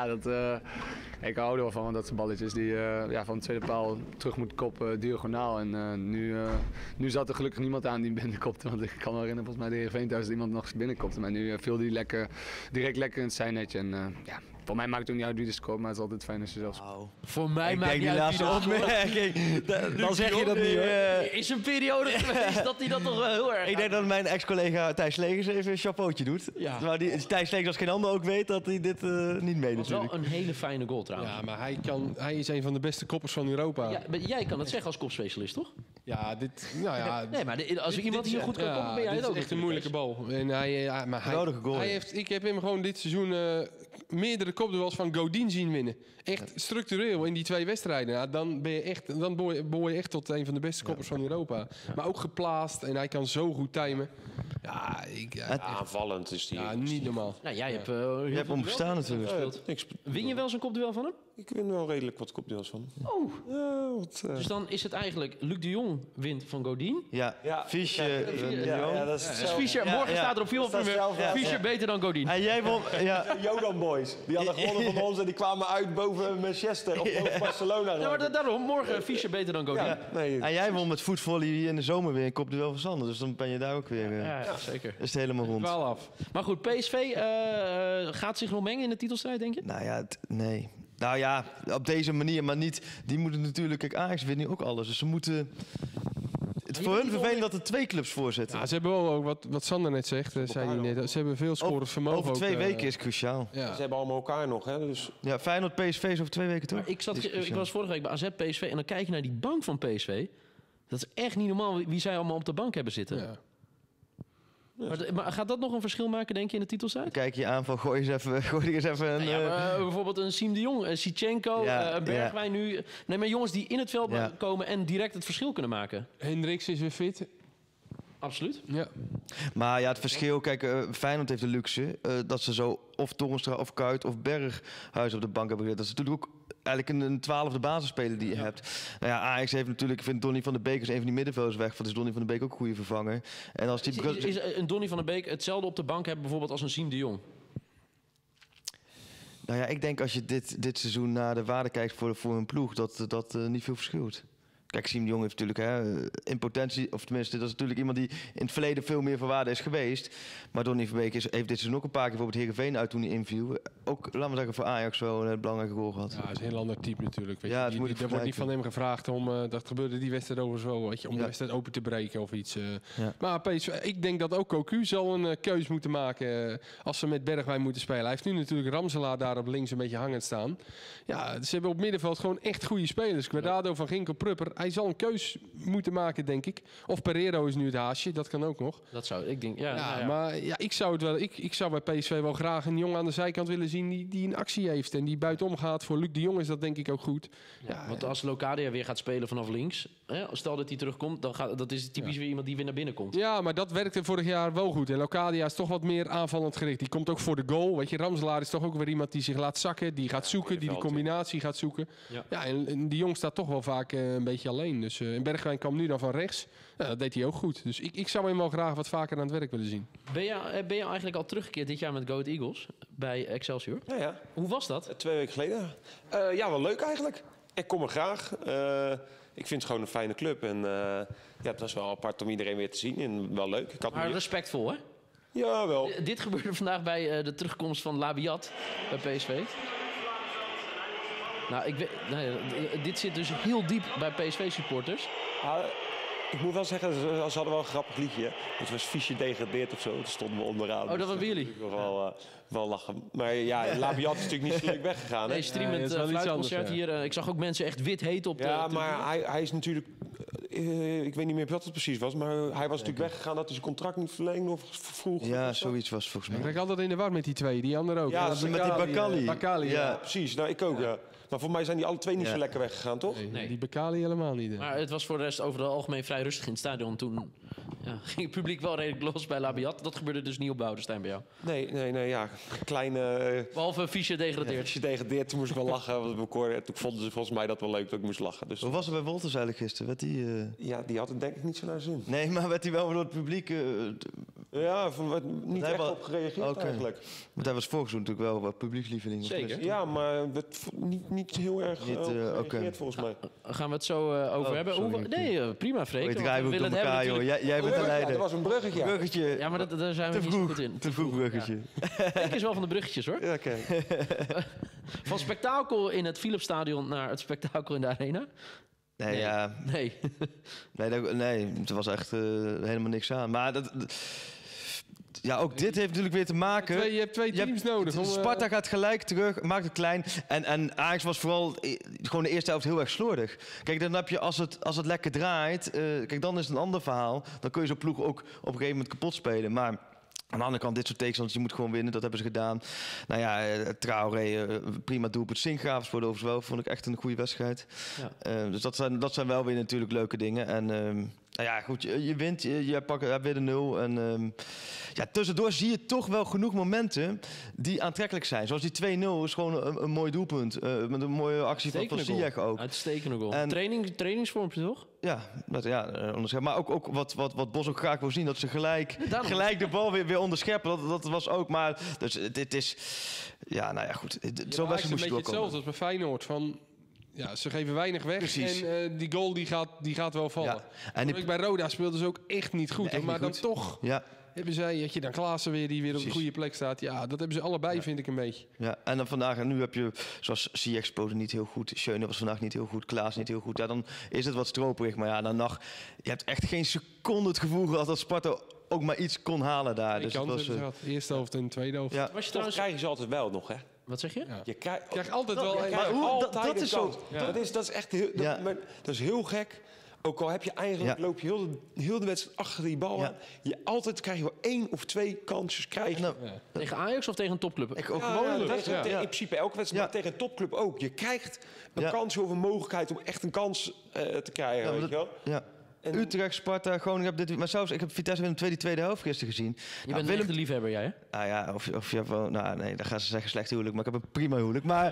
Speaker 5: ik hou er wel van, dat zijn balletjes die van de tweede paal terug moet koppen diagonaal. En nu zat er gelukkig niemand aan die binnenkopte, want ik kan me herinneren volgens mij de Heerenveen thuis dat iemand nog binnenkopte. Maar nu viel die direct lekker in het zijnetje. En voor mij maakt het ook niet uit wie de scoort, maar het is altijd fijn als je zelf scoort.
Speaker 1: Voor mij
Speaker 4: Ik
Speaker 1: maakt
Speaker 4: denk
Speaker 1: niet
Speaker 4: die
Speaker 1: uit wie
Speaker 4: laatste
Speaker 1: dat scoort.
Speaker 4: opmerking. Dan zeg je dat niet hoor.
Speaker 1: Is een periode geweest dat hij dat toch wel heel erg...
Speaker 4: Ik denk dat mijn ex-collega Thijs Legers even een chapeautje doet.
Speaker 1: Ja.
Speaker 4: Maar Thijs Legers als geen ander ook weet dat hij dit niet mee
Speaker 1: Dat was wel
Speaker 4: natuurlijk.
Speaker 1: een hele fijne goal trouwens.
Speaker 3: Ja, maar hij is een van de beste koppers van Europa.
Speaker 1: Ja, maar jij kan het zeggen als kopspecialist, toch? Nee, maar als iemand hier goed kan koppen, ben jij
Speaker 3: dit
Speaker 1: het ook.
Speaker 3: is echt een moeilijke bal. En
Speaker 4: Geweldige goal.
Speaker 3: ik heb hem gewoon dit seizoen meerdere kopduels van Godin zien winnen. Echt structureel in die 2 wedstrijden. Ja, dan behoor je echt tot een van de beste koppers van Europa. Ja. Maar ook geplaatst en hij kan zo goed timen. Ja,
Speaker 2: Aanvallend is die.
Speaker 3: Ja, niet normaal.
Speaker 1: Nou, jij hebt,
Speaker 4: Je hebt hem bestaan natuurlijk.
Speaker 1: Win je wel zo'n kopduel van hem?
Speaker 2: Ik win wel redelijk wat kopdeels van.
Speaker 1: Oh.
Speaker 2: Ja,
Speaker 1: Dus dan is het eigenlijk Luc de Jong wint van Godin.
Speaker 4: Ja, Fischer.
Speaker 2: dat is
Speaker 1: Dus Fischer, morgen staat er op veel Fischer beter dan Godin.
Speaker 4: En jij won... Ja.
Speaker 2: Jordan Boys. Die hadden gewonnen van ons en die kwamen uit boven Manchester of boven Barcelona.
Speaker 1: Ja, maar daarom, morgen Fischer beter dan Godin.
Speaker 2: Ja, nee.
Speaker 4: En jij won met voetvolley in de zomer weer een kopduel van Sander. Dus dan ben je daar ook weer...
Speaker 1: Ja, zeker.
Speaker 4: Is het helemaal rond.
Speaker 3: Wel af.
Speaker 1: Maar goed, PSV gaat zich nog mengen in de titelstrijd, denk je?
Speaker 4: Nou ja, nee. Nou ja, op deze manier, maar niet. Die moeten natuurlijk... Kijk, Ajax wint nu ook alles. Dus ze moeten... Het is voor hun vervelend dat er 2 clubs voor zitten.
Speaker 3: Ja, ze hebben wel ook, wat Sander net zegt, zei hij net, ze hebben veel scorers vermogen.
Speaker 4: Over 2
Speaker 3: ook,
Speaker 4: weken is cruciaal.
Speaker 3: Ja.
Speaker 2: Ze hebben allemaal elkaar nog, hè? Dus
Speaker 4: Ja, Feyenoord PSV is over 2 weken toch?
Speaker 1: Maar ik was vorige week bij AZ PSV en dan kijk je naar die bank van PSV. Dat is echt niet normaal wie zij allemaal op de bank hebben zitten.
Speaker 3: Ja.
Speaker 1: Maar gaat dat nog een verschil maken, denk je, in de titelstrijd?
Speaker 4: Kijk je aanval, gooi er eens even een...
Speaker 1: Ja, maar, bijvoorbeeld een Siem de Jong, een Sichenko,
Speaker 4: Ja,
Speaker 1: een Bergwijn nu. Nee, maar jongens die in het veld
Speaker 4: Ja.
Speaker 1: komen en direct het verschil kunnen maken.
Speaker 3: Hendricks is weer fit.
Speaker 1: Absoluut.
Speaker 3: Ja.
Speaker 4: Maar ja, het verschil... Kijk, Feyenoord heeft de luxe dat ze zo of Torenstra of Kuyt of Berghuis op de bank hebben gezet. Dat is natuurlijk ook eigenlijk een 12e basisspeler die je hebt. Nou ja, Ajax heeft natuurlijk... Ik vind Donny van der Beek is een van die middenvelders weg. Want is Donny van der Beek ook een goede vervanger. En als die...
Speaker 1: Is een Donny van der Beek hetzelfde op de bank hebben bijvoorbeeld als een Siem de Jong?
Speaker 4: Nou ja, ik denk als je dit seizoen naar de waarde kijkt voor een ploeg... dat niet veel verschilt. Kijk, Siem de Jong heeft natuurlijk in potentie... of tenminste, dat is natuurlijk iemand die in het verleden veel meer van waarde is geweest. Maar Donny van Beek heeft dit seizoen ook een paar keer bijvoorbeeld Heerenveen uit toen hij inviel. Ook, laten we zeggen, voor Ajax wel een belangrijke rol gehad.
Speaker 3: Ja, hij is een heel ander type natuurlijk. Weet
Speaker 4: Ja,
Speaker 3: je.
Speaker 4: het moet ik
Speaker 3: Er wordt niet van
Speaker 4: vergelijken.
Speaker 3: hem gevraagd om, dat gebeurde die wedstrijd overigens wel, weet je, om de
Speaker 4: Ja.
Speaker 3: wedstrijd open te breken of iets.
Speaker 4: Ja.
Speaker 3: Maar PSV, ik denk dat ook Cocu zal een keus moeten maken als ze met Bergwijn moeten spelen. Hij heeft nu natuurlijk Ramselaar daar op links een beetje hangend staan. Ja, ze hebben op middenveld gewoon echt goede spelers. Quadrado, Van Ginkel, Prupper. Hij zal een keus moeten maken, denk ik. Of Pereiro is nu het haasje, dat kan ook nog.
Speaker 1: Dat zou ik denk. Ja,
Speaker 3: Ja,
Speaker 1: nou ja.
Speaker 3: maar ja, ik zou het wel. Ik zou bij PSV wel graag een jongen aan de zijkant willen zien die een actie heeft en die buitenom gaat. Voor Luc de Jong is dat denk ik ook goed.
Speaker 1: Ja, want als Locadia weer gaat spelen vanaf links, stel dat hij terugkomt, dan dat is typisch weer iemand die weer naar binnen komt.
Speaker 3: Ja, maar dat werkte vorig jaar wel goed. En Locadia is toch wat meer aanvallend gericht. Die komt ook voor de goal. Weet je, Ramselaar is toch ook weer iemand die zich laat zakken, die gaat zoeken, die de combinatie gaat zoeken.
Speaker 1: Ja.
Speaker 3: En die Jong staat toch wel vaak een beetje alleen. Dus en Bergwijn kwam nu dan van rechts. Ja, dat deed hij ook goed. Dus ik zou hem wel graag wat vaker aan het werk willen zien.
Speaker 1: Ben je eigenlijk al teruggekeerd dit jaar met Go Ahead Eagles bij Excelsior?
Speaker 2: ja.
Speaker 1: Hoe was dat?
Speaker 2: 2 weken geleden. Ja, wel leuk eigenlijk. Ik kom er graag. Ik vind het gewoon een fijne club. En ja, het was wel apart om iedereen weer te zien. En wel leuk. Ik had
Speaker 1: Maar respectvol, hè?
Speaker 2: Ja, wel.
Speaker 1: Dit gebeurde vandaag bij de terugkomst van Labiat bij PSV. Nou, dit zit dus heel diep bij PSV-supporters.
Speaker 2: Ik moet wel zeggen, ze hadden wel een grappig liedje. Het was Fiche degradeerd of zo. Toen stonden we onderaan.
Speaker 1: Oh, dat waren jullie?
Speaker 2: Wel lachen. Maar ja, Labiat is natuurlijk niet zo leuk weggegaan. Hè?
Speaker 1: Nee, streamend
Speaker 3: dat is wel iets
Speaker 1: fluitconcert
Speaker 3: anders,
Speaker 1: hier. Ik zag ook mensen echt wit heet op de...
Speaker 2: Ja,
Speaker 1: op de-
Speaker 2: maar hij is natuurlijk... ik weet niet meer wat het precies was. Maar hij was natuurlijk weggegaan dat hij zijn contract niet verlengde of vroeg.
Speaker 4: Ja,
Speaker 2: of zo.
Speaker 4: zoiets was het volgens
Speaker 3: Ik
Speaker 4: mij.
Speaker 3: raak altijd in de war met die twee. Die andere ook.
Speaker 2: Ja,
Speaker 3: Dat
Speaker 2: met
Speaker 4: die Bakali.
Speaker 3: Bakali,
Speaker 4: Ja.
Speaker 3: ja.
Speaker 2: Precies, nou ik ook, ja. Maar voor mij zijn die alle twee niet
Speaker 4: Ja.
Speaker 2: zo lekker weggegaan, toch?
Speaker 1: Nee.
Speaker 3: Die Bakali helemaal niet. hè.
Speaker 1: Maar het was voor de rest over het algemeen vrij rustig in het stadion. Toen ging het publiek wel redelijk los bij Labiat. Dat gebeurde dus niet op Boudestein bij jou.
Speaker 2: Nee, ja. Kleine...
Speaker 1: Behalve Fischer degradeert.
Speaker 2: Als je degradeert, toen moest ik wel lachen. Want we hoorden, toen vonden ze volgens mij dat wel leuk dat ik moest lachen. Dus
Speaker 4: Hoe was het bij Wolters eigenlijk gisteren? Werd die,
Speaker 2: ja, die had het denk ik niet zo naar zin.
Speaker 4: Nee, maar werd hij wel door het publiek...
Speaker 2: Ja, niet
Speaker 4: hij
Speaker 2: echt
Speaker 4: wel-
Speaker 2: op gereageerd
Speaker 4: Oké.
Speaker 2: eigenlijk.
Speaker 4: Want hij was vorig seizoen natuurlijk wel wat publiekslieveling. of
Speaker 1: Zeker.
Speaker 4: tenminste.
Speaker 2: Ja, maar niet heel erg
Speaker 4: Niet,
Speaker 2: op gereageerd
Speaker 4: oké.
Speaker 2: volgens mij.
Speaker 1: Gaan we het zo over hebben?
Speaker 4: sorry.
Speaker 1: Nee, prima, Freek.
Speaker 4: Je
Speaker 1: Want
Speaker 4: draait
Speaker 1: we
Speaker 4: ook door
Speaker 1: willen het
Speaker 4: elkaar,
Speaker 1: hebben
Speaker 4: joh.
Speaker 1: natuurlijk.
Speaker 4: Jij bent de
Speaker 2: Ja,
Speaker 4: leider.
Speaker 2: dat was een bruggetje. Ja.
Speaker 4: Bruggetje.
Speaker 1: Ja, maar daar zijn we
Speaker 4: Te
Speaker 1: niet zo
Speaker 4: vroeg.
Speaker 1: goed in.
Speaker 4: Te vroeg bruggetje.
Speaker 1: Ik is wel van de bruggetjes, hoor.
Speaker 2: Ja, oké.
Speaker 1: Van spektakel in het Philipsstadion naar het spektakel in de Arena.
Speaker 4: Nee,
Speaker 1: Nee.
Speaker 4: ja.
Speaker 1: Nee.
Speaker 4: Nee, er was echt helemaal niks aan. Maar ja, ook dit heeft natuurlijk weer te maken...
Speaker 3: Je hebt twee teams nodig. om,
Speaker 4: Sparta gaat gelijk terug, maakt het klein. En Ajax was vooral gewoon de eerste helft heel erg slordig. Kijk, dan heb je als het lekker draait... kijk, dan is het een ander verhaal. Dan kun je zo'n ploeg ook op een gegeven moment kapot spelen. Maar aan de andere kant, dit soort tegenstanders, je moet gewoon winnen. Dat hebben ze gedaan. Nou ja, Traoré, prima doelpunt. Singgraafs voor de overigens wel. Vond ik echt een goede wedstrijd.
Speaker 1: Ja.
Speaker 4: Dus dat zijn wel weer natuurlijk leuke dingen. En nou ja, goed, je wint. Je pakt weer de 0. En ja, tussendoor zie je toch wel genoeg momenten die aantrekkelijk zijn. Zoals die 2-0 is gewoon een mooi doelpunt. Met een mooie actie van
Speaker 1: Uitstekende
Speaker 4: Ziyech ook.
Speaker 1: Uitstekende goal.
Speaker 4: En-
Speaker 1: Trainingsvormpje, toch?
Speaker 4: Ja, onderschept. Maar ook wat Bos ook graag wil zien, dat ze
Speaker 1: Daarom.
Speaker 4: gelijk de bal weer onderscheppen. Dat was ook, maar dus, dit is... Ja, nou ja, goed. Zo'n
Speaker 3: Ajax
Speaker 4: wedstrijd
Speaker 3: een
Speaker 4: moest je
Speaker 3: beetje
Speaker 4: doorkomen.
Speaker 3: hetzelfde als bij Feyenoord. Van, ja, ze geven weinig weg.
Speaker 4: Precies.
Speaker 3: En die goal die gaat wel vallen.
Speaker 4: Ja. En
Speaker 3: En bij Roda speelden ze ook echt niet goed.
Speaker 4: Nee, echt
Speaker 3: maar
Speaker 4: niet
Speaker 3: dan
Speaker 4: goed.
Speaker 3: toch...
Speaker 4: Ja,
Speaker 3: hebben zij, had je dan Klaassen weer die weer op de
Speaker 4: Precies.
Speaker 3: goede plek staat. Ja, dat hebben ze allebei, vind ik een beetje.
Speaker 4: Ja, en dan vandaag, en nu heb je, zoals Ziyech speelde niet heel goed, Schöne was vandaag niet heel goed, Klaas niet heel goed. Ja, dan is het wat stroperig, maar ja, dan nog, je hebt echt geen seconde het gevoel gehad dat Sparta ook maar iets kon halen daar.
Speaker 3: Die
Speaker 4: Dus het
Speaker 3: kans
Speaker 4: was,
Speaker 3: hebben ze gehad. Eerste helft en de tweede helft.
Speaker 4: ja.
Speaker 1: Was je
Speaker 2: Toch
Speaker 1: trouwens...
Speaker 2: krijgen ze altijd wel nog, hè?
Speaker 1: Wat zeg je?
Speaker 3: Ja.
Speaker 2: Je
Speaker 3: Krijg altijd wel...
Speaker 2: je
Speaker 4: maar
Speaker 2: krijgt
Speaker 4: hoe-
Speaker 2: altijd
Speaker 4: dat
Speaker 2: een
Speaker 4: is zo-
Speaker 2: kans. Dat is echt heel,
Speaker 4: Ja.
Speaker 2: dat is heel gek. Ook al heb je eigenlijk,
Speaker 4: Ja.
Speaker 2: loop je heel de wedstrijd achter die bal
Speaker 4: Ja.
Speaker 2: aan. Altijd krijg je wel 1 of 2 kansjes krijgen.
Speaker 4: Nou,
Speaker 1: Tegen Ajax of tegen een topclub?
Speaker 4: ik ook
Speaker 2: Ja,
Speaker 4: gewoon.
Speaker 2: ja, tegen-
Speaker 4: Ja.
Speaker 2: in principe elke wedstrijd,
Speaker 4: Ja.
Speaker 2: maar tegen een topclub ook. Je krijgt een
Speaker 4: Ja.
Speaker 2: kans of een mogelijkheid om echt een kans te krijgen.
Speaker 4: Ja, maar
Speaker 2: weet je wel?
Speaker 4: Ja.
Speaker 2: En-
Speaker 4: Utrecht, Sparta, Groningen. Maar zelfs, ik heb Vitesse Willem II die tweede helft gisteren gezien.
Speaker 1: Je bent een echte liefhebber, jij, hè?
Speaker 4: Ah ja, of je hebt wel... Nou nee, dan gaan ze zeggen slecht huwelijk, maar ik heb een prima huwelijk. Maar...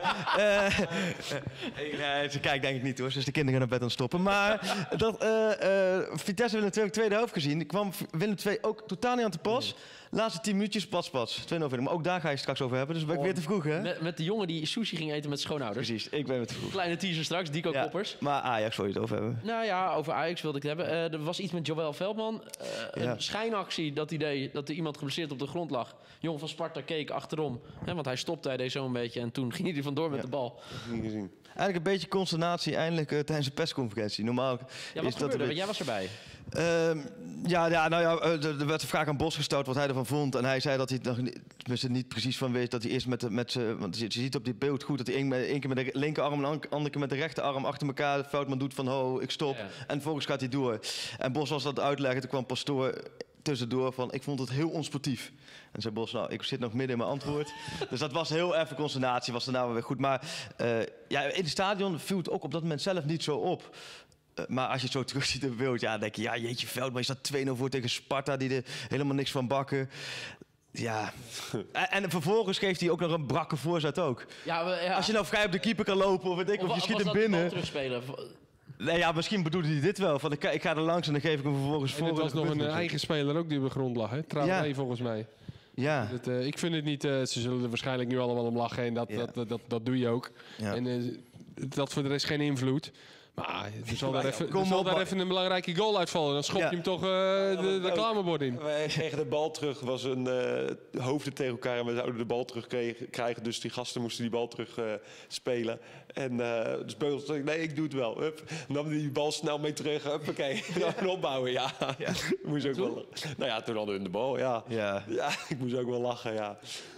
Speaker 4: nee, ze kijkt denk ik niet hoor, dus de kinderen gaan naar bed aan het stoppen. Maar Vitesse Willem II tweede helft gezien. Er kwam Willem II ook totaal niet aan te pas. Laatste 10 minuutjes, pats. 2-0 verder. Maar ook daar ga je straks over hebben, dus ben ik weer te vroeg hè?
Speaker 1: Met de jongen die sushi ging eten met schoonouders.
Speaker 4: Precies, ik ben weer te vroeg.
Speaker 1: Kleine teaser straks, Dico
Speaker 4: Ja,
Speaker 1: Koppers.
Speaker 4: maar Ajax wil je het over hebben.
Speaker 1: Nou ja, over Ajax wilde ik het hebben. Er was iets met Joël Veldman.
Speaker 4: Ja.
Speaker 1: Een schijnactie dat hij deed, dat er iemand geblesseerd op de grond lag. Jongen van Sparta keek achterom. Hè, want hij stopte, hij deed zo een beetje. En toen ging hij er vandoor met de bal.
Speaker 2: Niet gezien.
Speaker 4: Eigenlijk een beetje consternatie eindelijk tijdens de persconferentie. Normaal
Speaker 1: Ja, wat
Speaker 4: is dat
Speaker 1: gebeurde
Speaker 4: een
Speaker 1: er? Want jij was erbij.
Speaker 4: Er werd een vraag aan Bos gesteld wat hij ervan vond. En hij zei dat hij het nog niet, tenminste niet precies van wist. Dat hij eerst met zijn... Want je ziet op dit beeld goed dat hij één keer met de linkerarm en de andere keer met de rechterarm achter elkaar Veldman doet van ho, ik stop.
Speaker 1: Ja.
Speaker 4: En vervolgens gaat hij door. En Bos was dat uitleggen. Toen kwam Pastoor tussendoor van ik vond het heel onsportief. En zei Bos, nou, ik zit nog midden in mijn antwoord. Dus dat was heel even consternatie, was daarna weer goed. Maar in het stadion viel het ook op dat moment zelf niet zo op. Maar als je het zo terug ziet in beeld, ja, dan denk je, ja, jeetje Veldman, je staat 2-0 voor tegen Sparta, die er helemaal niks van bakken. Ja. En vervolgens geeft hij ook nog een brakke voorzet ook.
Speaker 1: Ja,
Speaker 4: Als je nou vrij op de keeper kan lopen of weet ik, of je schiet hem binnen.
Speaker 1: Terugspelen.
Speaker 4: Nee, ja, misschien bedoelde hij dit wel. Van, ik ga er langs en dan geef ik hem vervolgens
Speaker 3: En
Speaker 4: voor.
Speaker 3: het was
Speaker 4: en
Speaker 3: nog
Speaker 4: dan
Speaker 3: een
Speaker 4: gebeurt er
Speaker 3: eigen speler ook die op de grond lag, hè? Traoré volgens mij.
Speaker 4: Ja.
Speaker 3: Ik vind het niet... ze zullen er waarschijnlijk nu allemaal om lachen en
Speaker 4: Ja.
Speaker 3: dat doe je ook.
Speaker 4: Ja.
Speaker 3: En dat voor de rest geen invloed. Maar er zal daar, even,
Speaker 4: kom
Speaker 3: er zal
Speaker 4: op,
Speaker 3: daar
Speaker 4: maar-
Speaker 3: even een belangrijke goal uitvallen. Dan schop je
Speaker 4: Ja.
Speaker 3: hem toch de reclamebord in.
Speaker 2: Wij kregen de bal terug, was een hoofden tegen elkaar en we zouden de bal terug krijgen. Dus die gasten moesten die bal terug spelen. En dus Beugels zei, nee, ik doe het wel. Hup. Nam die bal snel mee terug. Huppakee, gaan opbouwen, ja. Moest ook wel, nou ja, toen hadden we de bal, ja.
Speaker 4: Ja.
Speaker 2: Ja, ik moest ook wel lachen, ja.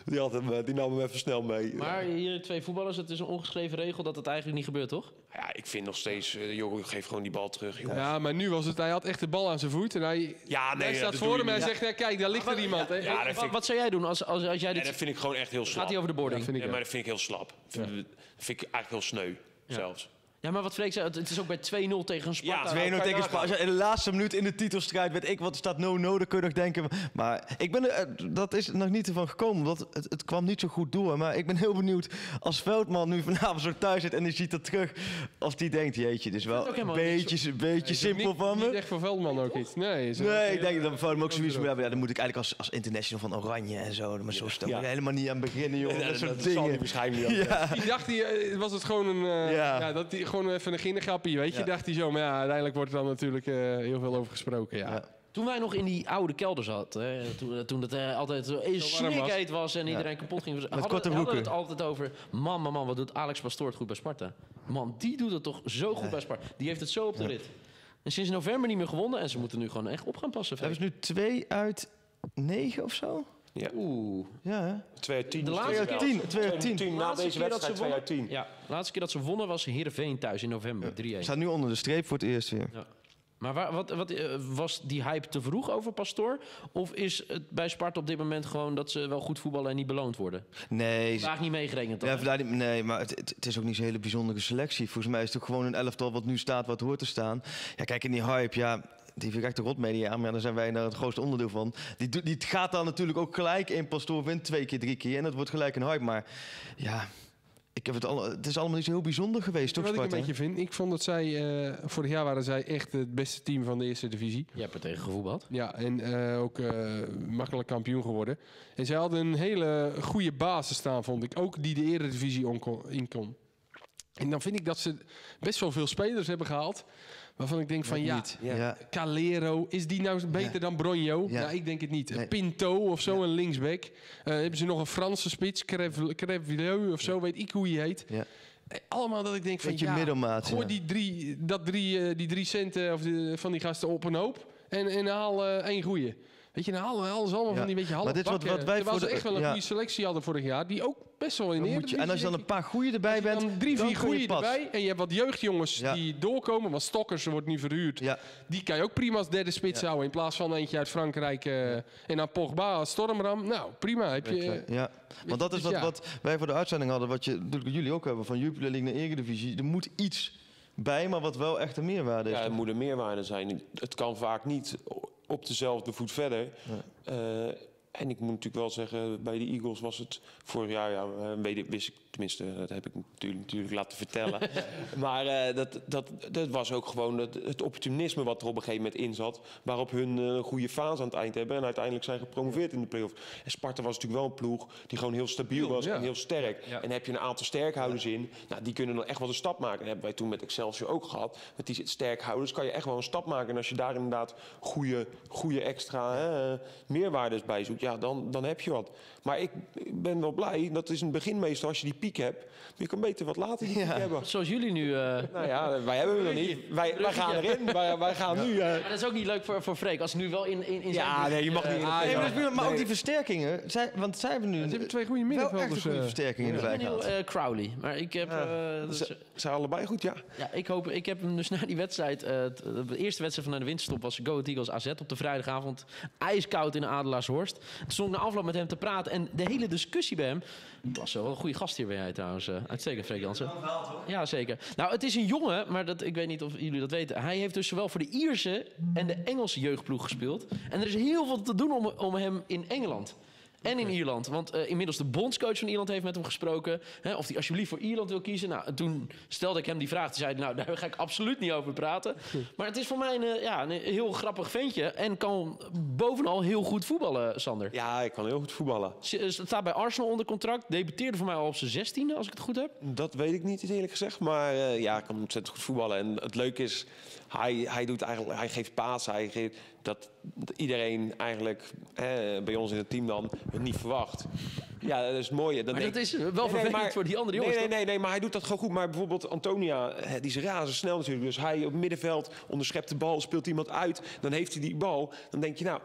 Speaker 2: Die nam hem even snel mee.
Speaker 1: Maar hier 2 voetballers, het is een ongeschreven regel dat het eigenlijk niet gebeurt, toch?
Speaker 2: Ja, ik vind nog steeds, joh, geef gewoon die bal terug, joh.
Speaker 3: Ja, maar nu was het... Hij had echt de bal aan zijn voet. En hij staat
Speaker 2: dat
Speaker 3: voor
Speaker 2: doe
Speaker 3: hem
Speaker 2: je
Speaker 3: en hij
Speaker 2: niet.
Speaker 3: zegt... Ja, kijk, daar ligt er iemand. Hè.
Speaker 2: Ja, dat vind ik,
Speaker 1: Wat zou jij doen als jij
Speaker 2: ja,
Speaker 1: dit...
Speaker 2: dat vind ik gewoon echt heel slap.
Speaker 1: Gaat hij over de boarding?
Speaker 3: Ja, vind ik
Speaker 2: Ja,
Speaker 3: ook.
Speaker 2: maar dat vind ik heel slap. Dat vind ik eigenlijk heel sneu, zelfs.
Speaker 1: Ja, maar wat Freek zei, het is ook bij 2-0 tegen Sparta.
Speaker 2: Ja,
Speaker 4: 2-0
Speaker 2: kan je
Speaker 4: tegen
Speaker 2: nagaan.
Speaker 4: Sparta. Als je in de laatste minuut in de titelstrijd weet ik wat er staat 0-0, dan kun je nog denken. Maar ik ben dat is nog niet ervan gekomen, want het kwam niet zo goed door. Maar ik ben heel benieuwd als Veldman nu vanavond zo thuis zit en die ziet dat terug. Als die denkt, jeetje, dit is wel
Speaker 1: ook
Speaker 4: een
Speaker 1: helemaal
Speaker 4: beetje simpel van
Speaker 3: Niet
Speaker 4: me.
Speaker 3: echt voor Veldman ook iets. Nee,
Speaker 4: Nee, ik denk dat Veldman ook zoiets moet hebben. Ja, dan moet ik eigenlijk als international van Oranje en zo. Maar zo stel ik
Speaker 2: Ja.
Speaker 4: helemaal niet aan beginnen, joh.
Speaker 2: Nee,
Speaker 4: Dat soort
Speaker 2: dat zal
Speaker 4: dingen.
Speaker 2: hij waarschijnlijk niet.
Speaker 4: Ja.
Speaker 3: Die dacht hij, was het gewoon een...
Speaker 4: Ja.
Speaker 3: dat hij gewoon even een ginnegrappie, weet je.
Speaker 4: Ja.
Speaker 3: Dacht hij zo. Maar ja, uiteindelijk wordt er dan natuurlijk heel veel over gesproken, ja.
Speaker 4: Ja.
Speaker 1: Toen wij nog in die oude kelder zaten, hè, toen het altijd zo
Speaker 3: was.
Speaker 1: snikheet was en iedereen kapot ging.
Speaker 4: korte
Speaker 1: Hadden
Speaker 4: broeken.
Speaker 1: het altijd over, man, wat doet Alex Pastoor het goed bij Sparta? Man, die doet het toch zo goed bij Sparta. Die heeft het zo op de rit. En sinds november niet meer gewonnen en ze moeten nu gewoon echt op gaan passen.
Speaker 4: Hebben ze nu 2 uit 9 of zo?
Speaker 1: Oeh.
Speaker 4: Ja, hè?
Speaker 2: 2 uit 10.
Speaker 1: De
Speaker 2: is
Speaker 1: laatste
Speaker 2: wel.
Speaker 1: keer-
Speaker 4: 2 uit 10.
Speaker 2: Na
Speaker 1: Laatste
Speaker 2: deze
Speaker 1: keer dat ze
Speaker 2: wedstrijd 2 uit 10.
Speaker 1: Ja, de laatste keer dat ze wonnen was Heerenveen thuis in november, 3-1.
Speaker 4: Staat nu onder de streep voor het eerst weer.
Speaker 1: Ja. Maar was die hype te vroeg over Pastoor? Of is het bij Sparta op dit moment gewoon dat ze wel goed voetballen en niet beloond worden?
Speaker 4: Nee,
Speaker 1: Vandaag niet meegerekend dan,
Speaker 4: ja,
Speaker 1: hè?
Speaker 4: vandaar nee, maar het is ook niet zo'n hele bijzondere selectie. Volgens mij is het ook gewoon een elftal wat nu staat, wat hoort te staan. Ja, kijk, in die hype, ja, die vind ik echt de rotmedia aan, maar daar zijn wij daar het grootste onderdeel van. Die gaat dan natuurlijk ook gelijk in. Pastoor wint 2 keer, 3 keer en dat wordt gelijk een hype. Maar ja, het is allemaal niet zo heel bijzonder geweest, toch,
Speaker 3: Wat ik een
Speaker 4: Sparta?
Speaker 3: beetje vind, ik vond dat zij... vorig jaar waren zij echt het beste team van de eerste divisie.
Speaker 1: Je hebt er tegen gevoetbald.
Speaker 3: Ja, en ook makkelijk kampioen geworden. En zij hadden een hele goede basis staan, vond ik. Ook die de eredivisie in kon. En dan vind ik dat ze best wel veel spelers hebben gehaald. Waarvan ik denk van
Speaker 4: Ja.
Speaker 3: Calero, is die nou beter dan Bronjo?
Speaker 4: Ja.
Speaker 3: Nou, ik denk het niet.
Speaker 4: Nee.
Speaker 3: Pinto of zo, een linksback. Hebben ze nog een Franse spits, Crevilleux of zo, weet ik hoe hij heet.
Speaker 4: Ja.
Speaker 3: Allemaal dat ik denk van
Speaker 4: Beetje middelmaat,
Speaker 3: gooi
Speaker 4: ja.
Speaker 3: die 3 centen van die gasten op een hoop en haal 1 goeie. Weet je, dan halen ze allemaal
Speaker 4: Ja.
Speaker 3: van die beetje half
Speaker 4: Maar dit is wat
Speaker 3: bakken.
Speaker 4: wij
Speaker 3: Terwijl
Speaker 4: voor
Speaker 3: ze echt wel een
Speaker 4: ja.
Speaker 3: goede selectie hadden vorig jaar. Die ook best wel in de
Speaker 4: En als je dan een paar goeie erbij bent,
Speaker 3: dan 3, 4
Speaker 4: kun je
Speaker 3: goeie
Speaker 4: pas.
Speaker 3: erbij. En je hebt wat jeugdjongens
Speaker 4: Ja.
Speaker 3: die doorkomen. Want Stokkers wordt nu verhuurd.
Speaker 4: Ja.
Speaker 3: Die kan je ook prima als derde spits houden. In plaats van eentje uit Frankrijk. En dan Pogba als stormram. Nou, prima. Heb je,
Speaker 4: Ja, want dat is
Speaker 3: Dus ja.
Speaker 4: wat wij voor de uitzending hadden, wat natuurlijk jullie ook hebben van Jupiler League naar Eredivisie. Er moet iets bij, maar wat wel echt een meerwaarde is.
Speaker 2: Ja, het moet een meerwaarde zijn. Het kan vaak niet op dezelfde voet verder. En ik moet natuurlijk wel zeggen, bij de Eagles was het vorig jaar, wist ik, tenminste, dat heb ik natuurlijk laten vertellen. Maar dat was ook gewoon het opportunisme wat er op een gegeven moment in zat. Waarop hun een goede fase aan het eind hebben en uiteindelijk zijn gepromoveerd in de play-off. En Sparta was natuurlijk wel een ploeg die gewoon heel stabiel was en heel sterk. Ja. En heb je een aantal sterkhouders in, nou, die kunnen dan echt wel een stap maken. Dat hebben wij toen met Excelsior ook gehad. Met die sterkhouders kan je echt wel een stap maken. En als je daar inderdaad goede extra meerwaardes bij zoekt, ja, dan heb je wat. Maar ik ben wel blij, dat is in het begin meestal als je die piek hebt. Je kan beter wat later die piek hebben.
Speaker 1: Zoals jullie nu.
Speaker 2: Nou ja, wij hebben hem nog niet. Wij gaan erin. Wij gaan nu.
Speaker 1: Maar dat is ook niet leuk voor Freek. Als nu wel in zijn...
Speaker 2: Ja, nee, je mag niet.
Speaker 4: Maar ook die versterkingen, want zij hebben nu
Speaker 3: ze hebben 2 goede
Speaker 4: wel echt
Speaker 3: middenvelders.
Speaker 4: een goede versterking in de wijk gehad.
Speaker 1: Crowley. Maar ik heb...
Speaker 2: Ze zijn allebei goed, ja.
Speaker 1: Ja, ik heb hem dus na die wedstrijd... de eerste wedstrijd van de winterstop was Go Ahead Eagles AZ op de vrijdagavond. Ijskoud in Adelaarshorst. Toen stond ik na afloop met hem te praten. En de hele discussie bij hem... Het was wel een goede gast hier bij jij trouwens. Uitstekend, Freek Jansen. Ja, zeker. Nou, het is een jongen, maar ik weet niet of jullie dat weten. Hij heeft dus zowel voor de Ierse en de Engelse jeugdploeg gespeeld. En er is heel veel te doen om hem in Engeland. En in Ierland. Want inmiddels de bondscoach van Ierland heeft met hem gesproken. Hè, of hij alsjeblieft voor Ierland wil kiezen. Nou, en toen stelde ik hem die vraag. Toen zei hij, nou, daar ga ik absoluut niet over praten. Maar het is voor mij een heel grappig ventje. En kan bovenal heel goed voetballen, Sander.
Speaker 2: Ja, ik kan heel goed voetballen.
Speaker 1: Staat bij Arsenal onder contract. Debuteerde voor mij al op zijn 16e, als ik het goed heb.
Speaker 2: Dat weet ik niet eerlijk gezegd. Maar ja, ik kan ontzettend goed voetballen. En het leuke is, hij geeft paas. Hij geeft dat iedereen eigenlijk bij ons in het team dan het niet verwacht. Ja, dat is het mooie.
Speaker 1: Maar dat is wel vervelend voor die andere jongens.
Speaker 2: Nee, maar hij doet dat gewoon goed. Maar bijvoorbeeld Antonia, die is razendsnel natuurlijk. Dus hij op het middenveld onderschept de bal, speelt iemand uit. Dan heeft hij die bal. Dan denk je, nou,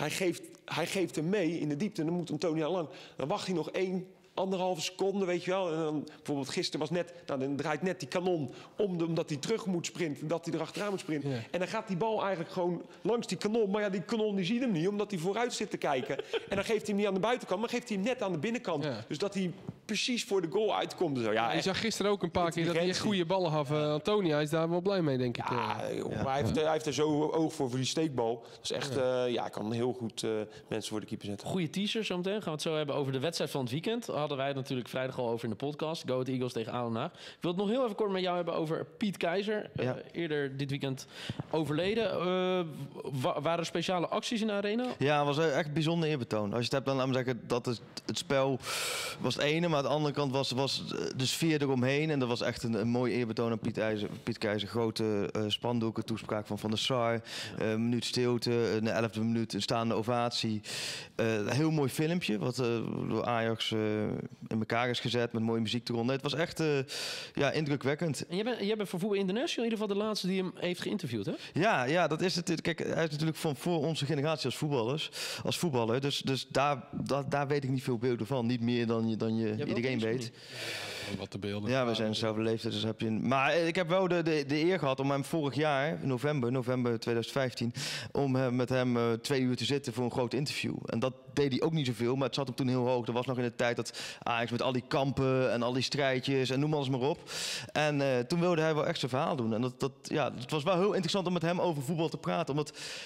Speaker 2: hij geeft hem mee in de diepte. En dan moet Antonia lang. Dan wacht hij nog 1,5 seconde, weet je wel. En dan, bijvoorbeeld gisteren was net, dan draait net die kanon omdat hij terug moet sprinten, dat hij erachteraan moet sprinten. Ja. En dan gaat die bal eigenlijk gewoon langs die kanon. Maar ja, die kanon die ziet hem niet, omdat hij vooruit zit te kijken. En dan geeft hij hem niet aan de buitenkant, maar geeft hij hem net aan de binnenkant. Ja. Dus dat hij precies voor de goal uitkomt. Zo. Ja,
Speaker 3: je zag gisteren ook een paar keer dat hij echt goede ballen had. Antonia is daar wel blij mee, denk ik.
Speaker 2: Ja, maar hij heeft er zo oog voor die steekbal. Dat is echt, kan heel goed mensen voor de keeper zetten.
Speaker 1: Goede teaser zometeen. Gaan we het zo hebben over de wedstrijd van het weekend. Hadden wij het natuurlijk vrijdag al over in de podcast. Go Ahead Eagles tegen ADO Den Haag. Ik wil het nog heel even kort met jou hebben over Piet Keizer. Eerder dit weekend overleden. Waren er speciale acties in de arena?
Speaker 4: Ja, het was echt een bijzonder eerbetoon. Als je het hebt, dan laat me zeggen, dat het spel was het ene. Maar aan de andere kant was de sfeer eromheen. En dat was echt een mooi eerbetoon aan Piet Keizer. Grote spandoeken, toespraak van Van der Sar. Een minuut stilte, in de 11e minuut een staande ovatie. Een heel mooi filmpje, wat door Ajax in elkaar is gezet met mooie muziek eronder. Het was echt indrukwekkend.
Speaker 1: En jij bent voor Voetbal International in ieder geval de laatste die hem heeft geïnterviewd, hè?
Speaker 4: Ja, dat is het. Kijk, hij is natuurlijk van voor onze generatie als voetballer. Dus daar weet ik niet veel beelden van. Niet meer dan iedereen weet.
Speaker 3: Wat de beelden.
Speaker 4: Ja, we zijn dezelfde leeftijd, dus heb je... Maar ik heb wel de eer gehad om hem vorig jaar, november 2015... om met hem 2 uur te zitten voor een groot interview. En dat deed hij ook niet zoveel, maar het zat hem toen heel hoog. Dat was nog in de tijd dat Ajax met al die kampen en al die strijdjes en noem alles maar op. En toen wilde hij wel echt zijn verhaal doen. En het was wel heel interessant om met hem over voetbal te praten. Omdat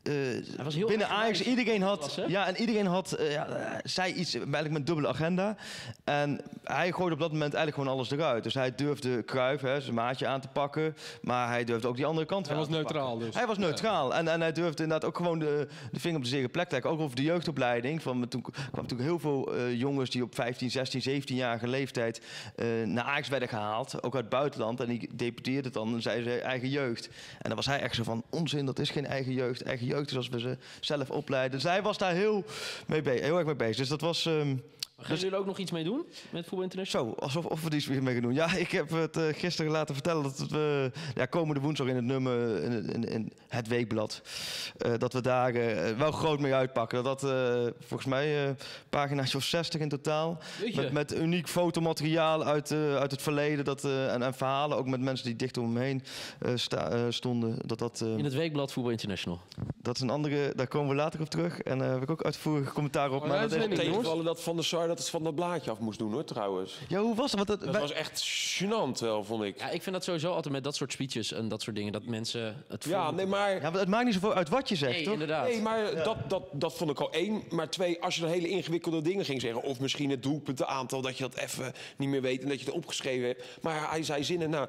Speaker 1: was heel
Speaker 4: binnen
Speaker 1: erg
Speaker 4: Ajax,
Speaker 1: wijs.
Speaker 4: iedereen had,
Speaker 1: Was, hè?
Speaker 4: ja, en iedereen had, zei iets eigenlijk met dubbele agenda. En hij gooide op dat moment eigenlijk gewoon alles eruit. Dus hij durfde Cruijff, zijn maatje, aan te pakken, maar hij durfde ook die andere kant
Speaker 3: Hij
Speaker 4: weer
Speaker 3: was
Speaker 4: aan te
Speaker 3: neutraal
Speaker 4: pakken.
Speaker 3: dus.
Speaker 4: Hij was neutraal en hij durfde inderdaad ook gewoon de vinger op de zere plek te leggen. Ook over de jeugdopleiding. Toen kwamen natuurlijk heel veel jongens die op 15, 16, 17-jarige leeftijd naar Ajax werden gehaald, ook uit het buitenland. En die deputeerden het dan en zeiden ze eigen jeugd. En dan was hij echt zo van, onzin, dat is geen eigen jeugd. Eigen jeugd is als we ze zelf opleiden. Dus hij was daar heel erg mee bezig. Dus dat was...
Speaker 1: Gaan jullie er ook nog iets mee doen met Voetbal International?
Speaker 4: Zo, alsof we er iets mee gaan doen. Ja, ik heb het gisteren laten vertellen dat we komende woensdag in het nummer, in het weekblad, dat we daar wel groot mee uitpakken. Dat volgens mij pagina's of 60 in totaal. Met uniek fotomateriaal uit het verleden. En verhalen, ook met mensen die dicht om hem heen stonden.
Speaker 1: In het weekblad Voetbal International.
Speaker 4: Dat is een andere, daar komen we later op terug. En daar heb ik ook uitvoerig commentaar op.
Speaker 3: Oh,
Speaker 4: maar
Speaker 3: ja,
Speaker 4: dat
Speaker 3: dat weet ik.
Speaker 2: Tegenvallen dat Van der Sar dat het van dat blaadje af moest doen, hoor, trouwens.
Speaker 4: Ja, hoe was dat? Want
Speaker 2: Dat was echt gênant wel, vond ik.
Speaker 1: Ja, ik vind dat sowieso altijd met dat soort speeches en dat soort dingen, dat mensen het
Speaker 2: Ja,
Speaker 1: voelen.
Speaker 2: nee, maar...
Speaker 4: ja, maar het maakt niet zoveel uit wat je zegt,
Speaker 1: Nee,
Speaker 4: toch?
Speaker 1: inderdaad.
Speaker 2: Nee, maar dat vond ik al één. Maar twee, als je dan hele ingewikkelde dingen ging zeggen... of misschien het doelpuntenaantal, dat je dat even niet meer weet... en dat je het opgeschreven hebt. Maar hij zei zinnen,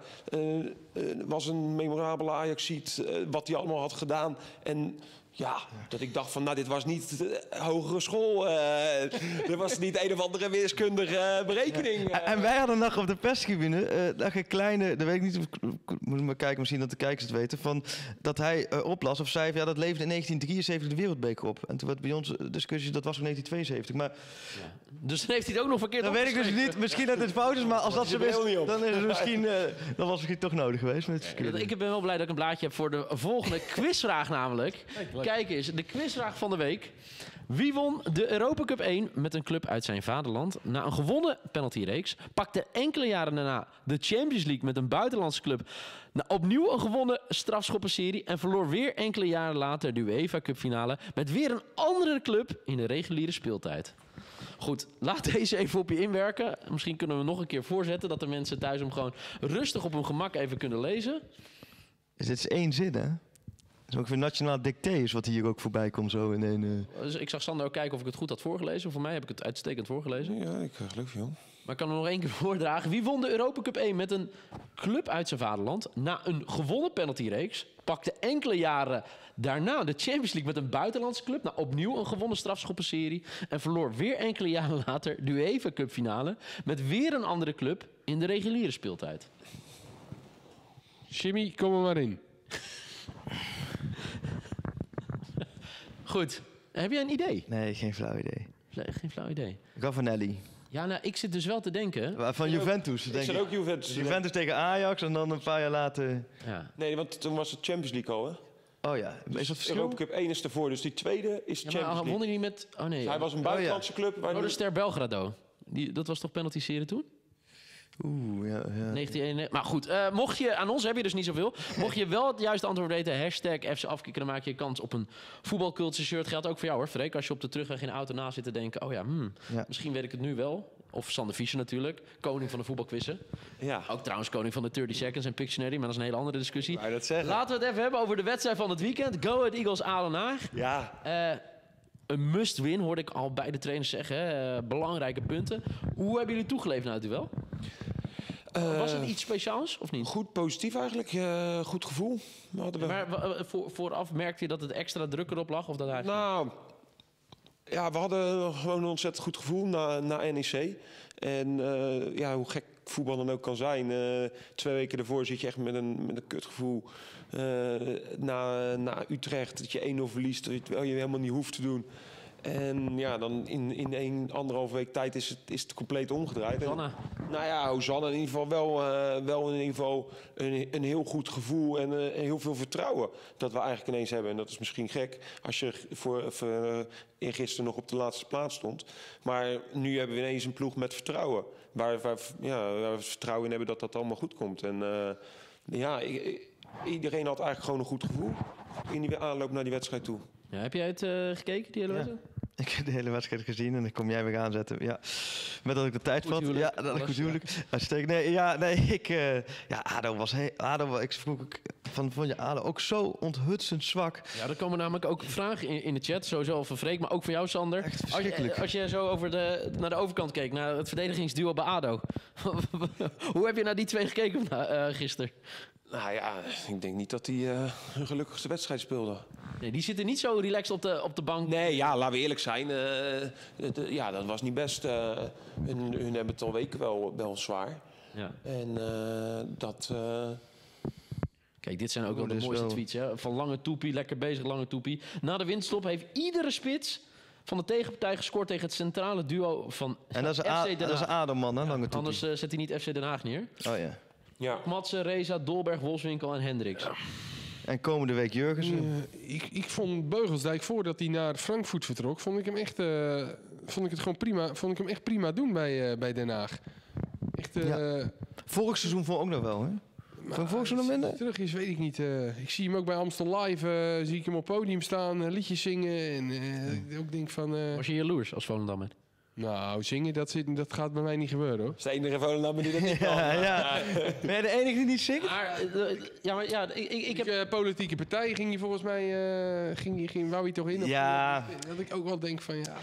Speaker 2: was een memorabele Ajaxiet... wat hij allemaal had gedaan. En... ja, dat ik dacht van, dit was niet hogere school. Er was niet een of andere wiskundige berekening.
Speaker 4: En wij hadden nog op de perstribune een kleine, dat weet ik niet, moet ik maar kijken, misschien dat de kijkers het weten, van dat hij oplas of zei van, ja, dat leefde in 1973 de Wereldbeker op. En toen werd bij ons discussie, dat was in 1972. Maar
Speaker 1: Dus dan heeft hij het ook nog verkeerd
Speaker 4: dat weet ik dus
Speaker 1: opgeschreven.
Speaker 4: niet, misschien dat het fout is, maar als dat
Speaker 2: je
Speaker 4: zo is,
Speaker 2: bril niet op.
Speaker 4: dan is het misschien, dan was het misschien toch nodig geweest. Met het
Speaker 1: Ik ben wel blij dat ik een blaadje heb voor de volgende quizvraag namelijk. Kijk eens, de quizvraag van de week. Wie won de Europa Cup 1 met een club uit zijn vaderland? Na een gewonnen penaltyreeks pakte enkele jaren daarna de Champions League met een buitenlandse club. Opnieuw een gewonnen strafschoppenserie en verloor weer enkele jaren later de UEFA Cup finale met weer een andere club in de reguliere speeltijd. Goed, laat deze even op je inwerken. Misschien kunnen we nog een keer voorzetten dat de mensen thuis hem gewoon rustig op hun gemak even kunnen lezen.
Speaker 4: Dit is één zin, hè? Het is ook weer nationaal dicté is wat hier ook voorbij komt zo in een...
Speaker 1: Dus ik zag Sander ook kijken of ik het goed had voorgelezen. Voor mij heb ik het uitstekend voorgelezen.
Speaker 2: Ja, ik geloof je, joh.
Speaker 1: Maar ik kan hem nog één keer voordragen. Wie won de Europa Cup 1 met een club uit zijn vaderland? Na een gewonnen penaltyreeks pakte enkele jaren daarna de Champions League met een buitenlandse club. Opnieuw een gewonnen strafschoppenserie. En verloor weer enkele jaren later de UEFA Cup finale met weer een andere club in de reguliere speeltijd.
Speaker 3: Jimmy, kom er maar in.
Speaker 1: Goed. Heb jij een idee?
Speaker 4: Nee, geen flauw idee.
Speaker 1: Nee, geen flauw idee.
Speaker 4: Ravanelli.
Speaker 1: Ja, nou, ik zit dus wel te denken.
Speaker 4: Van Juventus,
Speaker 2: Ik
Speaker 4: denk
Speaker 2: zat
Speaker 4: ik.
Speaker 2: ook Juventus.
Speaker 4: Juventus tegen Ajax en dan een paar jaar later...
Speaker 1: Ja.
Speaker 2: Nee, want toen was het Champions League al, hè?
Speaker 4: Oh ja, is dat verschil?
Speaker 2: Europa Cup 1 is ervoor, dus die tweede is
Speaker 1: Ja,
Speaker 2: Champions
Speaker 1: maar
Speaker 2: League.
Speaker 1: won hij niet met... Oh nee.
Speaker 2: Hij was een buitenlandse club. Waar
Speaker 1: de Ster Belgrado. Dat was toch penalty-serie toen?
Speaker 4: Oeh, ja.
Speaker 1: 1991. Maar goed, mocht je aan ons heb je dus niet zoveel. Mocht je wel het juiste antwoord weten, hashtag FC Afkikken, dan maak je kans op een voetbalculture shirt. Geldt ook voor jou, hoor, Freek. Als je op de terugweg in de auto na zit te denken, oh ja,
Speaker 4: Ja.
Speaker 1: misschien weet ik het nu wel. Of Sander Fischer natuurlijk, koning van de voetbalquizzen.
Speaker 2: Ja.
Speaker 1: Ook trouwens koning van de 30 Seconds en Pictionary, maar dat is een hele andere discussie.
Speaker 2: Wou je dat zeggen?
Speaker 1: Laten we het even hebben over de wedstrijd van het weekend. Go Ahead Eagles Aden Haag.
Speaker 2: Ja.
Speaker 1: Een must-win, hoorde ik al beide trainers zeggen. Hè? Belangrijke punten. Hoe hebben jullie toegeleefd naar het duel? Was het iets speciaals of niet?
Speaker 2: Goed positief eigenlijk. Goed gevoel. Hadden we.
Speaker 1: Maar vooraf merkte je dat het extra druk erop lag? Of dat eigenlijk...
Speaker 2: Nou, ja, we hadden gewoon een ontzettend goed gevoel na NEC. En ja, hoe gek voetbal dan ook kan zijn. 2 weken ervoor zit je echt met een kutgevoel na Utrecht. Dat je 1-0 verliest, terwijl je helemaal niet hoeft te doen. En ja, dan in 1,5 week tijd is het compleet omgedraaid.
Speaker 1: Hosanna.
Speaker 2: Nou ja, Hosanna in ieder geval wel in ieder geval een heel goed gevoel en heel veel vertrouwen dat we eigenlijk ineens hebben. En dat is misschien gek als je gisteren nog op de laatste plaats stond. Maar nu hebben we ineens een ploeg met vertrouwen. Waar we vertrouwen in hebben dat dat allemaal goed komt. En ja, iedereen had eigenlijk gewoon een goed gevoel in die aanloop naar die wedstrijd toe.
Speaker 1: Ja, heb jij het gekeken, die hele wedstrijd?
Speaker 4: Ik heb de hele wedstrijd gezien en dan kom jij weer aanzetten. Ja, met dat ik de tijd vat.
Speaker 1: huwelijk,
Speaker 4: Ja, dat ik
Speaker 1: alles,
Speaker 4: goed huwelijk. Uitstekend. Nee, ik... ADO was... ik vroeg Vond je ADO ook zo onthutsend zwak?
Speaker 1: Ja, er komen namelijk ook vragen in de chat. Sowieso van Freek, maar ook van jou, Sander.
Speaker 4: Echt verschrikkelijk.
Speaker 1: Als je zo naar de overkant keek, naar het verdedigingsduo bij ADO. Hoe heb je naar die twee gekeken gisteren?
Speaker 2: Nou ja, ik denk niet dat die hun gelukkigste wedstrijd speelden.
Speaker 1: Nee, die zitten niet zo relaxed op de bank.
Speaker 2: Nee, ja, laten we eerlijk zijn. Ja, dat was niet best. Hun hebben het al weken wel zwaar.
Speaker 1: Ja.
Speaker 2: En dat...
Speaker 1: Kijk, dit zijn ook wel de
Speaker 4: dus
Speaker 1: mooiste
Speaker 4: wel.
Speaker 1: tweets. Hè? Van Lange Toepie, lekker bezig, Lange Toepie. Na de winststop heeft iedere spits van de tegenpartij gescoord tegen het centrale duo van
Speaker 4: En dat is,
Speaker 1: FC Den
Speaker 4: dat is
Speaker 1: Haag.
Speaker 4: ADO-man, hè? Lange Toepie.
Speaker 1: Anders zet hij niet FC Den Haag neer.
Speaker 4: Oh ja.
Speaker 2: ja.
Speaker 1: Matsen, Reza, Dolberg, Wolfswinkel en Hendricks.
Speaker 4: En komende week Jurgensen.
Speaker 3: Ik vond Beugelsdijk, voordat hij naar Frankfurt vertrok, vond ik hem echt, vond ik het gewoon prima. Vond ik hem echt prima doen bij Den Haag. Echt,
Speaker 4: Ja. Vorig seizoen vond ik ook nog wel, hè? Van vorig seizoen nog minder?
Speaker 3: Terug is, weet ik niet. Ik zie hem ook bij Amstel Live, zie ik hem op podium staan, liedjes zingen. En ik ook denk van...
Speaker 1: Was je jaloers als Volendammer?
Speaker 3: nou, zingen, dat gaat bij mij niet gebeuren, hoor.
Speaker 2: is de enige Volendammer die dat niet kan.
Speaker 4: Ja. Ben je de enige die niet zingt?
Speaker 1: Maar ik heb...
Speaker 3: Politieke partij ging hij volgens mij, wou hij toch in? Of-
Speaker 4: Ja.
Speaker 3: Dat ik ook wel denk van, ja...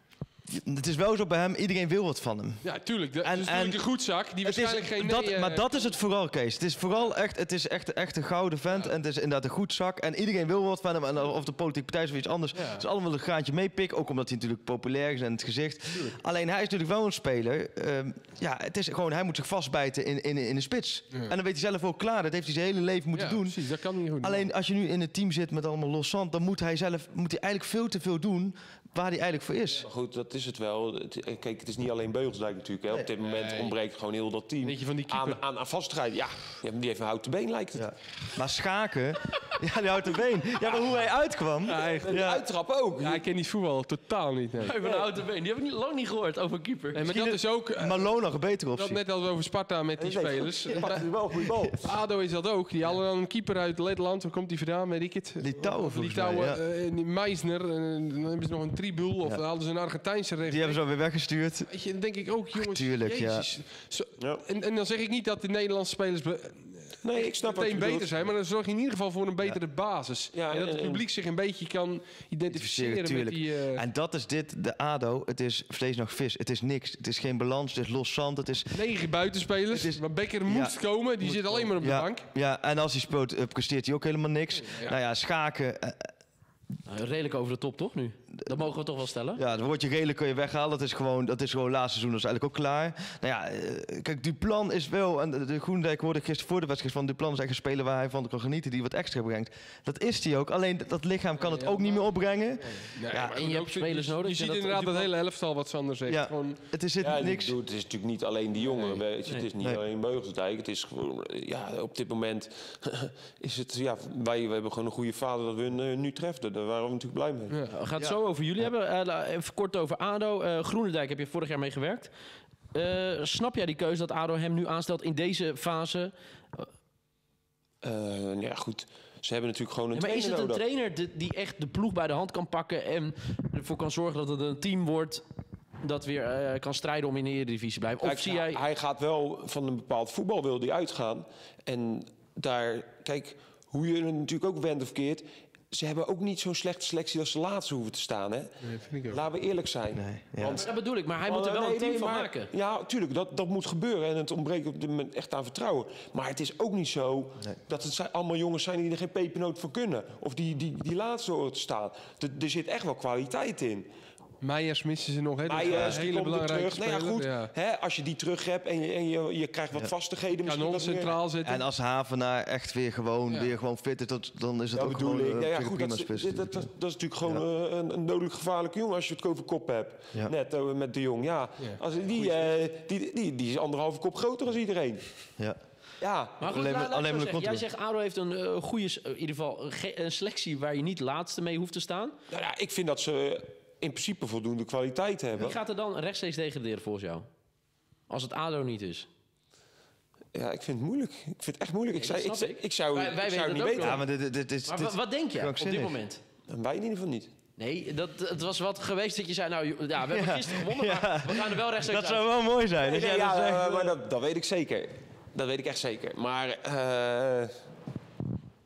Speaker 4: Het is wel zo bij hem, iedereen wil wat van hem.
Speaker 3: Ja, tuurlijk. Dat
Speaker 4: En-
Speaker 3: is natuurlijk
Speaker 4: en-
Speaker 3: een goedzak die
Speaker 4: Het is,
Speaker 3: waarschijnlijk geen...
Speaker 4: maar dat is het vooral, Kees. Het is vooral echt een gouden vent. En het is inderdaad een goed zak. En iedereen wil wat van hem. En of de politieke partij is of iets anders.
Speaker 3: Ja.
Speaker 4: Het is allemaal een graantje meepikken. Ook omdat hij natuurlijk populair is en het gezicht. Alleen hij is natuurlijk wel een speler. Het is gewoon, hij moet zich vastbijten in de spits.
Speaker 3: Ja.
Speaker 4: En dan weet hij zelf ook klaar. Dat heeft hij zijn hele leven moeten
Speaker 3: Ja,
Speaker 4: doen.
Speaker 3: precies. Dat kan niet goed.
Speaker 4: Alleen als je nu in het team zit met allemaal los zand, dan moet hij eigenlijk veel te veel doen waar hij eigenlijk voor is.
Speaker 2: Maar goed, dat is het wel. Kijk, het is niet alleen Beugelsdijk natuurlijk. Hè. Op dit moment ontbreekt gewoon heel dat team
Speaker 3: Weet je, van die keeper.
Speaker 2: aan vastigheid. Ja, die heeft een houten been, lijkt het.
Speaker 4: Ja. Maar Schaken, ja, die houdt de been. Ja, maar hoe hij uitkwam.
Speaker 3: Ja,
Speaker 2: En de uittrap ook.
Speaker 3: Ja, ik ken niet voetbal, totaal niet. Nee.
Speaker 1: Van de oude been. Die heb ik lang niet gehoord over een keeper.
Speaker 3: Nee, maar dat is ook...
Speaker 4: Malone nog een betere
Speaker 3: dat
Speaker 4: optie.
Speaker 3: net als over Sparta met die spelers.
Speaker 2: Wel een goede bal.
Speaker 3: ADO is dat ook. Die hadden dan een keeper uit Letland. Waar komt die vandaan? Weet ik het.
Speaker 4: Litouwen volgens mij,
Speaker 3: Litouwen, die Meisner. En dan hebben ze nog een Tribul. Of dan hadden ze een Argentijnse rechter.
Speaker 4: Die hebben ze alweer weggestuurd.
Speaker 3: Weet je, dan denk ik ook, jongens,
Speaker 4: tuurlijk, ja.
Speaker 3: Jezus. Zo-
Speaker 2: Ja.
Speaker 3: En dan zeg ik niet dat de Nederlandse spelers
Speaker 2: Nee, ik snap wat je
Speaker 3: meteen
Speaker 2: bedoelt.
Speaker 3: beter zijn, maar dan zorg je in ieder geval voor een betere basis.
Speaker 2: Ja,
Speaker 3: en dat het
Speaker 2: en-
Speaker 3: publiek zich een beetje kan identificeren met
Speaker 4: Tuurlijk.
Speaker 3: die...
Speaker 4: En dat is dit, de ADO. Het is vlees nog vis. Het is niks. Het is geen balans. Het is los zand. Het is...
Speaker 3: 9 buitenspelers,
Speaker 4: Het is-
Speaker 3: maar Becker moest komen. Die zit alleen maar op de
Speaker 4: Ja,
Speaker 3: bank.
Speaker 4: ja, en als hij speelt, presteert hij ook helemaal niks.
Speaker 3: Ja.
Speaker 4: Nou ja, Schaken...
Speaker 1: Redelijk over de top, toch nu? Dat mogen we toch wel stellen?
Speaker 4: Ja, het woordje redelijk kun je weghalen. Dat is gewoon laatste seizoen. Dat is eigenlijk ook klaar. Nou ja, kijk, Duplan is wel... En de Groenendijk hoorde ik gisteren voor de wedstrijd van... Duplan is echt een speler waar hij van kan genieten. Die wat extra brengt. Dat is hij ook. Alleen dat lichaam kan het ook niet meer opbrengen.
Speaker 3: Nee,
Speaker 4: Ja,
Speaker 3: maar
Speaker 1: en je hebt
Speaker 3: ook-
Speaker 1: spelers nodig.
Speaker 3: Je
Speaker 1: En
Speaker 3: ziet
Speaker 1: dat-
Speaker 3: inderdaad dat hele elftal wat Sander zegt.
Speaker 4: Ja.
Speaker 3: Gewoon,
Speaker 4: Het is
Speaker 2: Ja,
Speaker 4: niks.
Speaker 2: het is natuurlijk niet alleen die jongen. Weet je. Het is niet
Speaker 4: Nee.
Speaker 2: alleen Beugelsdijk. Het is gewoon... Ja, op dit moment is het... Ja, wij hebben gewoon een goede vader dat we hun nu treffen. Daar waren we natuurlijk blij mee.
Speaker 3: ja.
Speaker 1: We gaan het zo over jullie hebben. Even kort over ADO. Groenendijk heb je vorig jaar mee gewerkt. Snap jij die keuze dat ADO hem nu aanstelt in deze fase?
Speaker 2: Ja, goed. Ze hebben natuurlijk gewoon een
Speaker 1: Ja, maar is
Speaker 2: trainer
Speaker 1: het een
Speaker 2: nodig.
Speaker 1: trainer die echt de ploeg bij de hand kan pakken... en ervoor kan zorgen dat het een team wordt... dat weer kan strijden om in de Eredivisie te blijven? Of
Speaker 2: Kijk,
Speaker 1: zie jij...
Speaker 2: Hij gaat wel van een bepaald voetbal wil die uitgaan. En daar, kijk, hoe je er natuurlijk ook wendt of keert... Ze hebben ook niet zo'n slechte selectie als ze laatste hoeven te staan. Hè?
Speaker 3: Nee, vind ik ook.
Speaker 2: Laten we eerlijk zijn.
Speaker 4: Nee, ja.
Speaker 2: Want,
Speaker 1: Dat bedoel ik, maar hij moet er wel
Speaker 2: Nee,
Speaker 1: een team
Speaker 2: nee,
Speaker 1: van
Speaker 2: maar-
Speaker 1: maken.
Speaker 2: Ja, tuurlijk, dat moet gebeuren. En het ontbreekt op dit moment echt aan vertrouwen. Maar het is ook niet zo dat het allemaal jongens zijn die er geen pepernoot voor kunnen. Of die laatste horen te staan. Er zit echt wel kwaliteit in.
Speaker 3: Meijers missen ze nog, hè? Dat is
Speaker 2: Maar
Speaker 3: een
Speaker 2: die
Speaker 3: hele
Speaker 2: komt weer
Speaker 3: belangrijke
Speaker 2: terug. Nou ja,
Speaker 3: speler.
Speaker 2: goed. Hè, als je die terug hebt en je krijgt wat vastigheden... misschien
Speaker 3: Kanon
Speaker 2: dat weer-
Speaker 3: centraal zetten.
Speaker 4: En als Havenaar echt weer gewoon fit is, dan is het
Speaker 2: Dat
Speaker 4: ook
Speaker 2: bedoel
Speaker 4: gewoon
Speaker 2: ik. Nou ja,
Speaker 4: een
Speaker 2: goed,
Speaker 4: prima
Speaker 2: dat,
Speaker 4: spits.
Speaker 2: dat is natuurlijk gewoon een dodelijk gevaarlijke jongen als je het over kop hebt.
Speaker 4: Ja.
Speaker 2: Net met de Jong. Ja.
Speaker 3: Ja.
Speaker 2: Als, die is 1,5 kop groter dan iedereen.
Speaker 4: Ja.
Speaker 2: Ja.
Speaker 1: Maar goed,
Speaker 4: Alleen maar-
Speaker 1: laat ik
Speaker 4: alleen
Speaker 1: zo
Speaker 4: maar de
Speaker 1: zeggen. Jij
Speaker 4: controle.
Speaker 1: zegt ADO heeft een goede, in ieder geval een selectie waar je niet laatste mee hoeft te staan.
Speaker 2: Nou ja, ik vind dat ze in principe voldoende kwaliteit hebben.
Speaker 1: Wie gaat er dan rechtstreeks degraderen volgens jou? Als het ADO niet is.
Speaker 2: Ja, ik vind het moeilijk. Ik vind het echt moeilijk.
Speaker 1: Nee, dat snap ik.
Speaker 2: Ik zou
Speaker 1: Wij
Speaker 2: het
Speaker 1: weten
Speaker 2: niet
Speaker 1: het ook
Speaker 2: weten.
Speaker 1: wel.
Speaker 4: Ja, maar dit is...
Speaker 1: Maar
Speaker 4: dit-
Speaker 1: wat denk jij op dit
Speaker 4: krankzinnig.
Speaker 1: moment?
Speaker 2: En wij in ieder geval niet.
Speaker 1: Nee, het was wat geweest dat je zei, nou ja, we hebben gisteren gewonnen, maar we gaan er wel rechtstreeks
Speaker 4: Dat
Speaker 1: uit.
Speaker 4: zou wel mooi zijn.
Speaker 2: Nee,
Speaker 4: als
Speaker 2: nee,
Speaker 4: jij dat
Speaker 2: ja,
Speaker 4: zegt.
Speaker 2: maar dat weet ik zeker. Dat weet ik echt zeker. Maar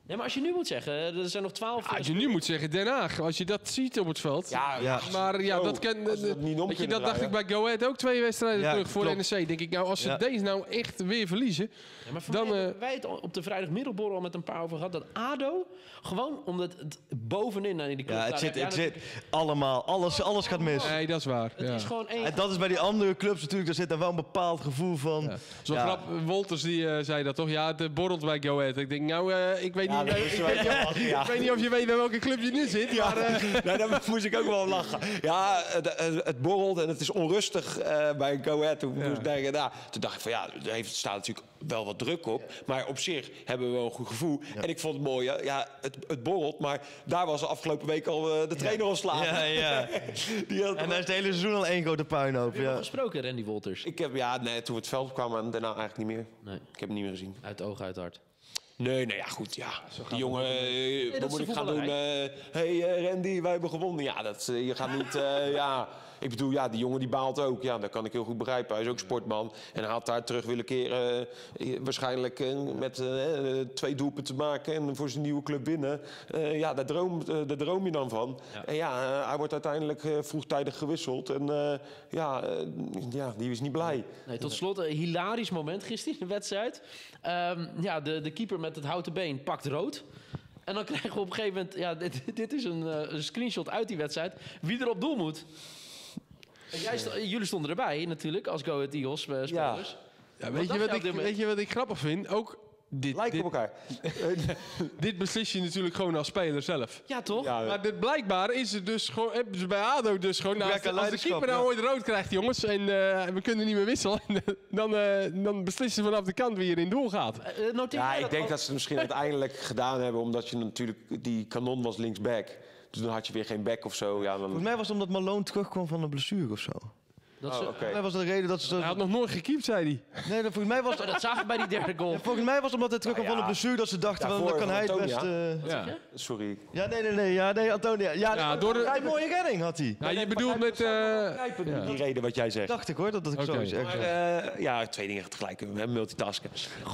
Speaker 1: Ja, maar als je nu moet zeggen, er zijn nog 12...
Speaker 3: Als je nu moet zeggen Den Haag, als je dat ziet op het veld.
Speaker 4: Ja.
Speaker 3: Maar ja,
Speaker 2: Zo,
Speaker 3: dat kan.
Speaker 2: als we dat niet om
Speaker 3: Weet je,
Speaker 2: kunnen
Speaker 3: dat dacht ik
Speaker 2: draaien.
Speaker 3: bij Go Ahead ook 2 wedstrijden
Speaker 4: Ja,
Speaker 3: terug voor
Speaker 4: klopt.
Speaker 3: NEC. Denk ik nou, als ze deze nou echt weer verliezen,
Speaker 1: Ja, maar voor
Speaker 3: dan.
Speaker 1: mij hebben wij het op de vrijdagmiddagborrel al met een paar over gehad. Dat ADO, gewoon omdat het bovenin in die club...
Speaker 4: Ja,
Speaker 1: daar heb jij
Speaker 4: het zit
Speaker 1: natuurlijk-
Speaker 4: allemaal. Alles gaat mis.
Speaker 3: Nee, dat is waar.
Speaker 1: Het
Speaker 3: Ja.
Speaker 1: is gewoon één...
Speaker 4: En dat is bij die andere clubs natuurlijk. Daar zit dan wel een bepaald gevoel van.
Speaker 3: Ja. Zo'n
Speaker 4: Ja.
Speaker 3: grap, Wolters die zei dat toch? Ja, het borrelt bij Go Ahead. Ik denk, nou, ik weet niet. Ik weet niet of je weet bij welke club je nu zit. Maar,
Speaker 2: Nee, daar moest ik ook wel om lachen. Ja, het borrelt en het is onrustig bij Go Ahead. Toen dacht ik van ja, er staat natuurlijk wel wat druk op. Maar op zich hebben we wel een goed gevoel. En ik vond het mooi, het borrelt. Maar daar was de afgelopen week al de trainer ontslagen.
Speaker 4: Ja.
Speaker 2: Die had-
Speaker 4: En daar is het hele seizoen al één grote puinhoop.
Speaker 1: Heb je nog
Speaker 4: Ja.
Speaker 1: gesproken, Randy Wolters?
Speaker 2: Ik heb, toen we het veld kwamen en daarna eigenlijk niet meer.
Speaker 1: Nee,
Speaker 2: Ik heb hem niet meer gezien.
Speaker 1: uit het oog, uit het hart.
Speaker 2: Nee, nou ja, goed, ja. Die jongen,
Speaker 1: dat
Speaker 2: wat
Speaker 1: is
Speaker 2: moet
Speaker 1: de
Speaker 2: ik gaan doen?
Speaker 1: voetballerij.
Speaker 2: Randy, wij hebben gewonnen. Ja, je gaat niet, Ik bedoel, ja, die jongen die baalt ook. Ja, dat kan ik heel goed begrijpen. Hij is ook sportman. En hij had daar terug willen keren. Waarschijnlijk met 2 doelpunten te maken en voor zijn nieuwe club winnen. Ja, daar droom je dan van.
Speaker 1: Ja.
Speaker 2: En ja, hij wordt uiteindelijk vroegtijdig gewisseld. En die is niet blij.
Speaker 1: Nee, tot slot, een hilarisch moment gisteren in de wedstrijd. De keeper met het houten been pakt rood. En dan krijgen we op een gegeven moment... Ja, dit is een screenshot uit die wedstrijd. Wie er op doel moet. En jullie stonden erbij natuurlijk, als Go Ahead Eagles spelers.
Speaker 2: Ja.
Speaker 3: ja,
Speaker 1: dacht jij op dit moment?
Speaker 3: weet je wat ik grappig vind? Ook
Speaker 2: Lijken op elkaar.
Speaker 3: dit beslis je natuurlijk gewoon als speler zelf.
Speaker 1: Ja, toch?
Speaker 2: Ja,
Speaker 3: Maar blijkbaar is het dus gewoon, hebben ze bij ADO dus gewoon... Nou,
Speaker 4: Gebrek aan
Speaker 3: als de keeper nou ooit rood krijgt, jongens, en we kunnen niet meer wisselen... dan beslissen ze vanaf de kant wie er in doel gaat.
Speaker 1: Noteer
Speaker 2: Ja,
Speaker 1: jij
Speaker 2: ik
Speaker 1: dat
Speaker 2: denk
Speaker 1: ook?
Speaker 2: dat ze het misschien uiteindelijk gedaan hebben... omdat je natuurlijk... Die kanon was linksback. Dus dan had je weer geen back of zo. Ja, dan...
Speaker 4: Volgens mij was het omdat Malone terugkwam van een blessure of zo.
Speaker 1: Dat ze-
Speaker 2: oké.
Speaker 4: Volgens mij was dat de reden dat ze...
Speaker 3: Hij had nog nooit gekiept, zei hij.
Speaker 4: Nee, volgens mij was
Speaker 1: Dat zagen we bij die derde goal.
Speaker 4: volgens mij was het omdat hij terugkwam van een blessure dat ze dachten,
Speaker 2: Daarvoor
Speaker 4: dan kan
Speaker 2: van
Speaker 4: hij het
Speaker 2: Antonia.
Speaker 4: best...
Speaker 3: Ja.
Speaker 2: Sorry.
Speaker 4: Ja, nee, Antonia. Ja,
Speaker 3: door de-
Speaker 4: een mooie redding had hij.
Speaker 3: Nou, je bedoelt met...
Speaker 2: Die reden wat jij zegt.
Speaker 4: Dacht ik hoor, dat ik
Speaker 3: Oké.
Speaker 4: zo zeg.
Speaker 2: Ja, 2 dingen tegelijk. We hebben multitasken.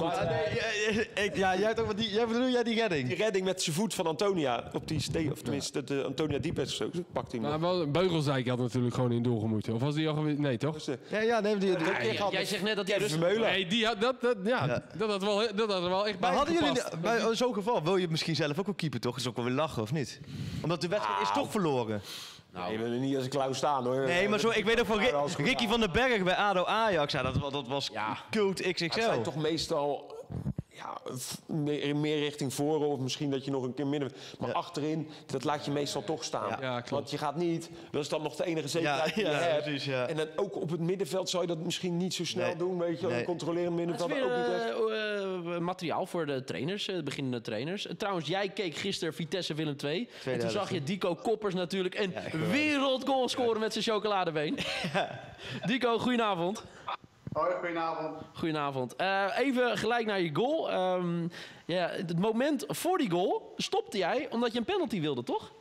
Speaker 4: Jij hebt ook wat jij bedoel die redding.
Speaker 2: Die redding met zijn voet van Antonia. Op die of tenminste, de Antonia Diepes of zo. Pakt hij hem.
Speaker 3: Maar wel, Beugelsdijk had natuurlijk gewoon in doel gemoeten. Of was die al geweest? Nee, toch?
Speaker 4: Ja, nee,
Speaker 1: Jij zegt net dat hij
Speaker 2: Kevin
Speaker 1: rustig...
Speaker 2: Vermeulen.
Speaker 3: Nee, die had, dat had er wel echt bij
Speaker 4: Maar hadden jullie
Speaker 3: gepast.
Speaker 4: bij zo'n geval wil je misschien zelf ook wel keeper toch? Is ook wel weer lachen of niet? Omdat de wedstrijd is toch verloren.
Speaker 2: Nee, we willen niet als een klauw staan hoor.
Speaker 4: Nee, maar zo, ik weet ook van
Speaker 2: Alles goed.
Speaker 4: Ricky van den Berg bij ADO Ajax. Ja, dat was cult
Speaker 2: Het
Speaker 4: XXL.
Speaker 2: zijn toch meestal meer richting voren of misschien dat je nog een keer midden... Maar achterin, dat laat je meestal toch staan.
Speaker 3: Ja, klopt.
Speaker 2: Want je gaat niet, dat is dan nog de enige zekerheid die je
Speaker 4: ja,
Speaker 2: hebt.
Speaker 4: precies, ja.
Speaker 2: En dan ook op het middenveld zou je dat misschien niet zo snel
Speaker 4: Nee.
Speaker 2: doen, weet je.
Speaker 4: Nee.
Speaker 2: Een controlerend
Speaker 1: Het is
Speaker 2: middenveld
Speaker 1: weer
Speaker 2: ook niet echt.
Speaker 1: materiaal voor de trainers, de beginnende trainers. Trouwens, jij keek gisteren Vitesse Willem II. En toen
Speaker 4: helft,
Speaker 1: zag je Dico Koppers natuurlijk een wereldgoal scoren met zijn chocoladebeen. Dico, goedenavond.
Speaker 5: Hoi, goedenavond.
Speaker 1: Goedenavond. Even gelijk naar je goal. Het moment voor die goal stopte jij omdat je een penalty wilde, toch?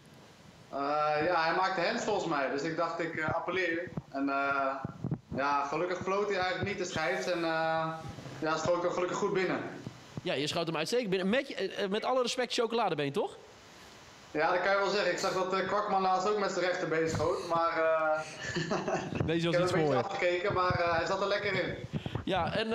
Speaker 5: Hij maakte hands volgens mij, dus ik dacht ik appelleer. En gelukkig floot hij eigenlijk niet de scheids en schoot ook gelukkig goed binnen.
Speaker 1: Ja, je schoot hem uitstekend binnen. Met alle respect chocoladebeen, toch?
Speaker 5: Ja, dat kan je wel zeggen. Ik zag dat Kwakman laatst ook met zijn rechterbeen schoot, maar
Speaker 3: Deze
Speaker 5: ik
Speaker 3: was
Speaker 5: heb
Speaker 3: iets
Speaker 5: een beetje
Speaker 3: mooier.
Speaker 5: afgekeken, maar hij zat er lekker in.
Speaker 1: Ja, en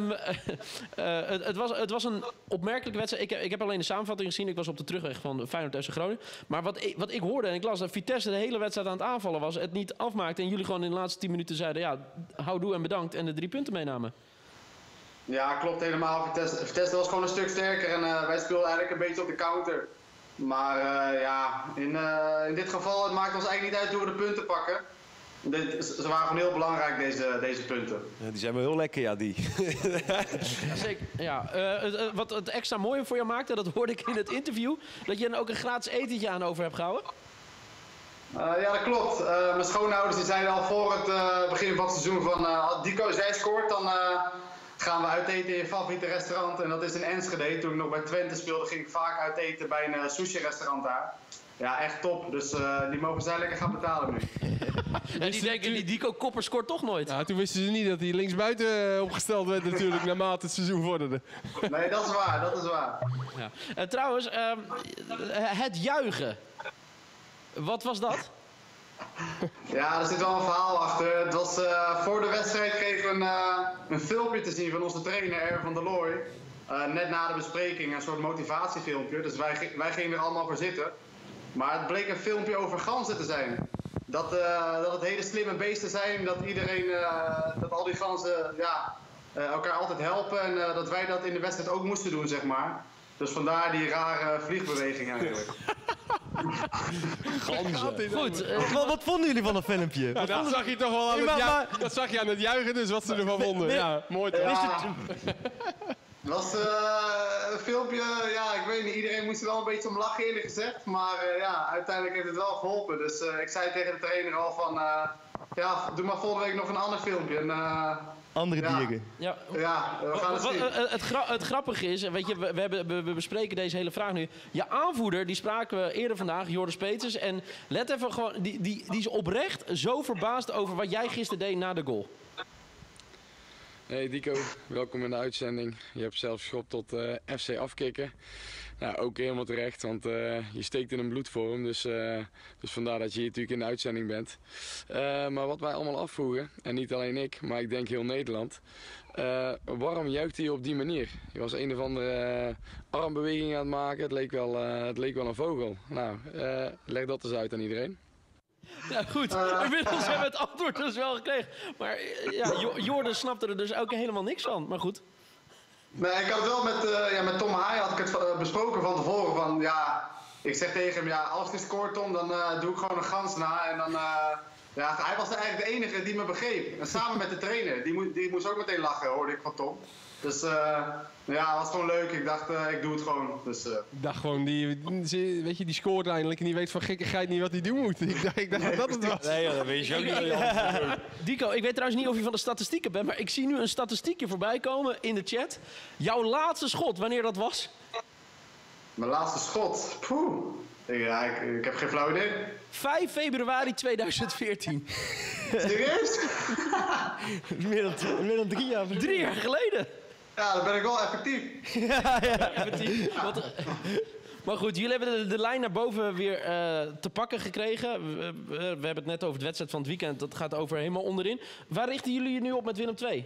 Speaker 1: het was een opmerkelijke wedstrijd. Ik heb alleen de samenvatting gezien. Ik was op de terugweg van Feyenoord FC Groningen. Maar wat ik hoorde en ik las dat Vitesse de hele wedstrijd aan het aanvallen was. Het niet afmaakte en jullie gewoon in de laatste 10 minuten zeiden... Ja, houdoe en bedankt en de 3 punten meenamen.
Speaker 5: Ja, klopt helemaal. Vitesse was gewoon een stuk sterker en wij speelden eigenlijk een beetje op de counter. Maar in dit geval het maakt ons eigenlijk niet uit hoe we de punten pakken. Ze waren gewoon heel belangrijk, deze punten.
Speaker 2: Ja, die zijn wel heel lekker, ja, die.
Speaker 1: Ja, zeker. Ja, wat het extra mooie voor jou maakte, dat hoorde ik in het interview... dat je er ook een gratis etentje aan over hebt gehouden.
Speaker 5: Ja, dat klopt. Mijn schoonouders die zeiden al voor het begin van het seizoen van... als Dico zij scoort, dan gaan we uiteten in je favoriete restaurant. En dat is in Enschede. Toen ik nog bij Twente speelde, ging ik vaak uiteten bij een sushi-restaurant daar. Ja, echt top. Dus die mogen zij lekker gaan betalen nu.
Speaker 1: En die denken, die Dico Kopper scoort toch nooit.
Speaker 3: Ja, toen wisten ze niet dat hij linksbuiten opgesteld werd natuurlijk, naarmate het seizoen vorderde.
Speaker 7: Nee, dat is waar, dat is waar.
Speaker 1: Ja. Trouwens, het juichen. Wat was dat?
Speaker 7: Ja, er zit wel een verhaal achter. Het was, voor de wedstrijd kregen we een filmpje te zien van onze trainer, Erwin van der Looy. Net na de bespreking, een soort motivatiefilmpje. Dus wij gingen er allemaal voor zitten. Maar het bleek een filmpje over ganzen te zijn. Dat het hele slimme beesten zijn, dat iedereen, dat al die ganzen elkaar altijd helpen. En dat wij dat in de wedstrijd ook moesten doen, zeg maar. Dus vandaar die rare vliegbeweging eigenlijk.
Speaker 1: Goed.
Speaker 4: Wat vonden jullie van dat filmpje?
Speaker 3: Ja, dat zag je toch wel aan dat zag je aan het juichen, dus wat ze ervan vonden. Ja, mooi toch?
Speaker 7: Het was een filmpje, ja, ik weet niet, iedereen moest er wel een beetje om lachen eerlijk gezegd. Maar uiteindelijk heeft het wel geholpen. Dus ik zei tegen de trainer al van, doe maar volgende week nog een ander filmpje. En,
Speaker 4: Andere dieren.
Speaker 1: Ja.
Speaker 7: Ja, we gaan het zien.
Speaker 1: Het grappige is, weet je, we bespreken deze hele vraag nu. Je aanvoerder, die spraken we eerder vandaag, Joris Peters. En let even gewoon, die is oprecht zo verbaasd over wat jij gisteren deed na de goal.
Speaker 5: Hey Dico, welkom in de uitzending. Je hebt zelfs geschopt tot FC afkicken. Nou, ook helemaal terecht, want je steekt in een bloedvorm. Dus vandaar dat je hier natuurlijk in de uitzending bent. Maar wat wij allemaal afvroegen, en niet alleen ik, maar ik denk heel Nederland. Waarom juichte je op die manier? Je was een of andere armbeweging aan het maken. Het leek wel een vogel. Nou, leg dat eens uit aan iedereen.
Speaker 1: Ja, goed. Inmiddels hebben we het antwoord dus wel gekregen. Maar Jordan snapte er dus ook helemaal niks van. Maar goed.
Speaker 7: Nee, ik had het wel met Tom Haaij had ik het besproken van tevoren. Van, ik zeg tegen hem, als hij scoort Tom, dan doe ik gewoon een gans na. En dan, hij was eigenlijk de enige die me begreep. En samen met de trainer, die moest ook meteen lachen, hoorde ik van Tom. Dus het was gewoon leuk. Ik dacht, ik doe het gewoon. Dus,
Speaker 3: Ik dacht gewoon, die scoort eindelijk en die weet van gekkigheid niet wat hij doen moet. Ik dacht dat het was.
Speaker 2: Nee, dat weet je ook niet.
Speaker 1: Dico, ik weet trouwens niet of je van de statistieken bent, maar ik zie nu een statistiekje voorbij komen in de chat. Jouw laatste schot, wanneer dat was?
Speaker 7: Mijn laatste schot? Poeh. Ik heb geen flauw idee.
Speaker 1: 5 februari 2014.
Speaker 7: Serieus?
Speaker 4: meer dan 3 jaar.
Speaker 1: 3 jaar geleden.
Speaker 7: Ja, dan ben ik wel effectief.
Speaker 1: Effectief. Maar goed, jullie hebben de lijn naar boven weer te pakken gekregen. We hebben het net over de wedstrijd van het weekend. Dat gaat over helemaal onderin. Waar richten jullie je nu op met Willem II?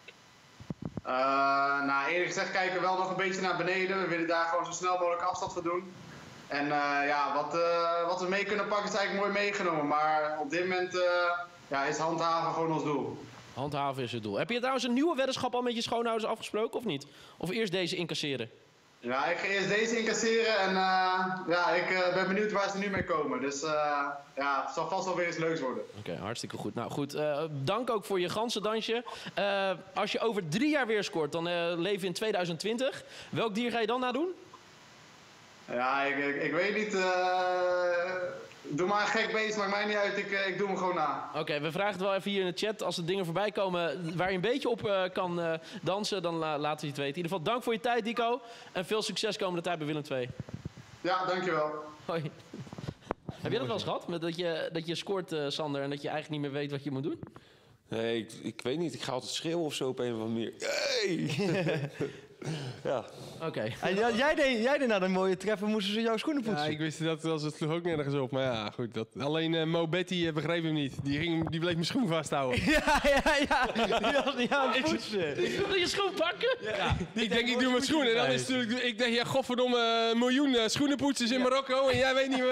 Speaker 7: Eerlijk gezegd kijken we wel nog een beetje naar beneden. We willen daar gewoon zo snel mogelijk afstand voor doen. En wat we mee kunnen pakken is eigenlijk mooi meegenomen. Maar op dit moment is handhaven gewoon ons doel.
Speaker 1: Handhaven is het doel. Heb je trouwens een nieuwe weddenschap al met je schoonouders afgesproken of niet? Of eerst deze incasseren?
Speaker 7: Ja, ik ga eerst deze incasseren en ik ben benieuwd waar ze nu mee komen. Dus het zal vast wel weer eens leuks worden.
Speaker 1: Oké, hartstikke goed. Nou goed, dank ook voor je ganzendansje. Als je over 3 jaar weer scoort, dan leven we in 2020. Welk dier ga je dan nadoen?
Speaker 7: Ja, ik weet niet. Doe maar een gek beest, maakt mij niet uit. Ik doe hem gewoon na.
Speaker 1: Oké, we vragen het wel even hier in de chat. Als er dingen voorbij komen waar je een beetje op kan dansen, dan laten we het weten. In ieder geval, dank voor je tijd, Dico. En veel succes komende tijd bij Willem II.
Speaker 7: Ja, dankjewel.
Speaker 1: Hoi. Heb jij dat wel eens gehad? Dat je scoort, Sander, en dat je eigenlijk niet meer weet wat je moet doen?
Speaker 2: Nee, ik weet niet. Ik ga altijd schreeuwen of zo op een of andere manier. Hey! Ja.
Speaker 1: Oké.
Speaker 4: En jij deed na de mooie treffer, moesten ze jouw schoenen poetsen.
Speaker 3: Ja, ik wist dat was het sloeg ook nergens op. Maar ja, goed. Alleen Mo Betty begreep hem niet. Die bleef mijn schoen vasthouden.
Speaker 4: Ja. Die aan het poetsen.
Speaker 1: Wil je schoen pakken? Ja.
Speaker 3: Ik denk, ik doe mijn schoenen. En dan is het natuurlijk, ik denk, godverdomme, een miljoen schoenenpoetsers in Marokko. En jij weet niet,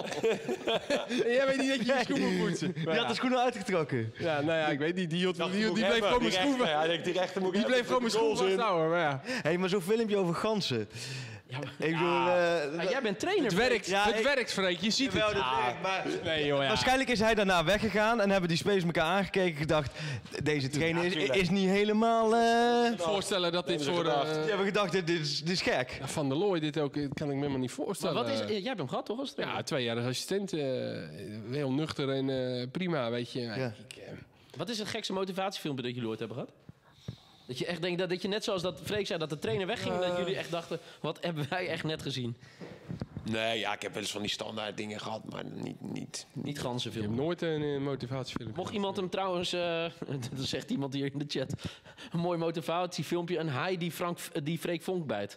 Speaker 3: dat je je schoen moet poetsen.
Speaker 4: Die had de schoenen uitgetrokken.
Speaker 3: Ja, nou ja, ik weet niet. Die bleef gewoon mijn schoen vasthouden. Die bleef gewoon mijn schoen vasthouden. Maar ja.
Speaker 4: Hé, maar zo'n filmpje over ganzen.
Speaker 1: Ja,
Speaker 4: Ik bedoel...
Speaker 1: jij bent trainer.
Speaker 3: Het werkt,
Speaker 4: Ja,
Speaker 3: het werkt, Freek. Je ziet het. Nee, joh, ja.
Speaker 4: Waarschijnlijk is hij daarna weggegaan en hebben die spelers elkaar aangekeken gedacht... Deze trainer is niet helemaal...
Speaker 3: Voorstellen dat dit soort...
Speaker 4: Die hebben gedacht, dit is gek.
Speaker 3: Ja, Van der Looy, dit ook, kan ik me helemaal niet
Speaker 1: Maar
Speaker 3: voorstellen.
Speaker 1: wat is... Jij hebt hem gehad, toch? Als trainer?
Speaker 3: Ja, 2 jaar als assistent. Heel nuchter en prima, weet je.
Speaker 4: Ja.
Speaker 1: Wat is het gekste motivatiefilmpje dat jullie ooit hebben gehad? Dat je echt denkt, dat je net zoals dat Freek zei, dat de trainer wegging... dat jullie echt dachten, wat hebben wij echt net gezien?
Speaker 2: Nee, ja, ik heb wel eens van die standaard dingen gehad, maar niet.
Speaker 1: Niet
Speaker 3: Ik heb
Speaker 1: ganzenfilm.
Speaker 3: nooit een motivatiefilm.
Speaker 1: Mocht iemand hem trouwens, dat zegt iemand hier in de chat, een mooi motivatiefilmpje, een haai die Freek Vonk bijt.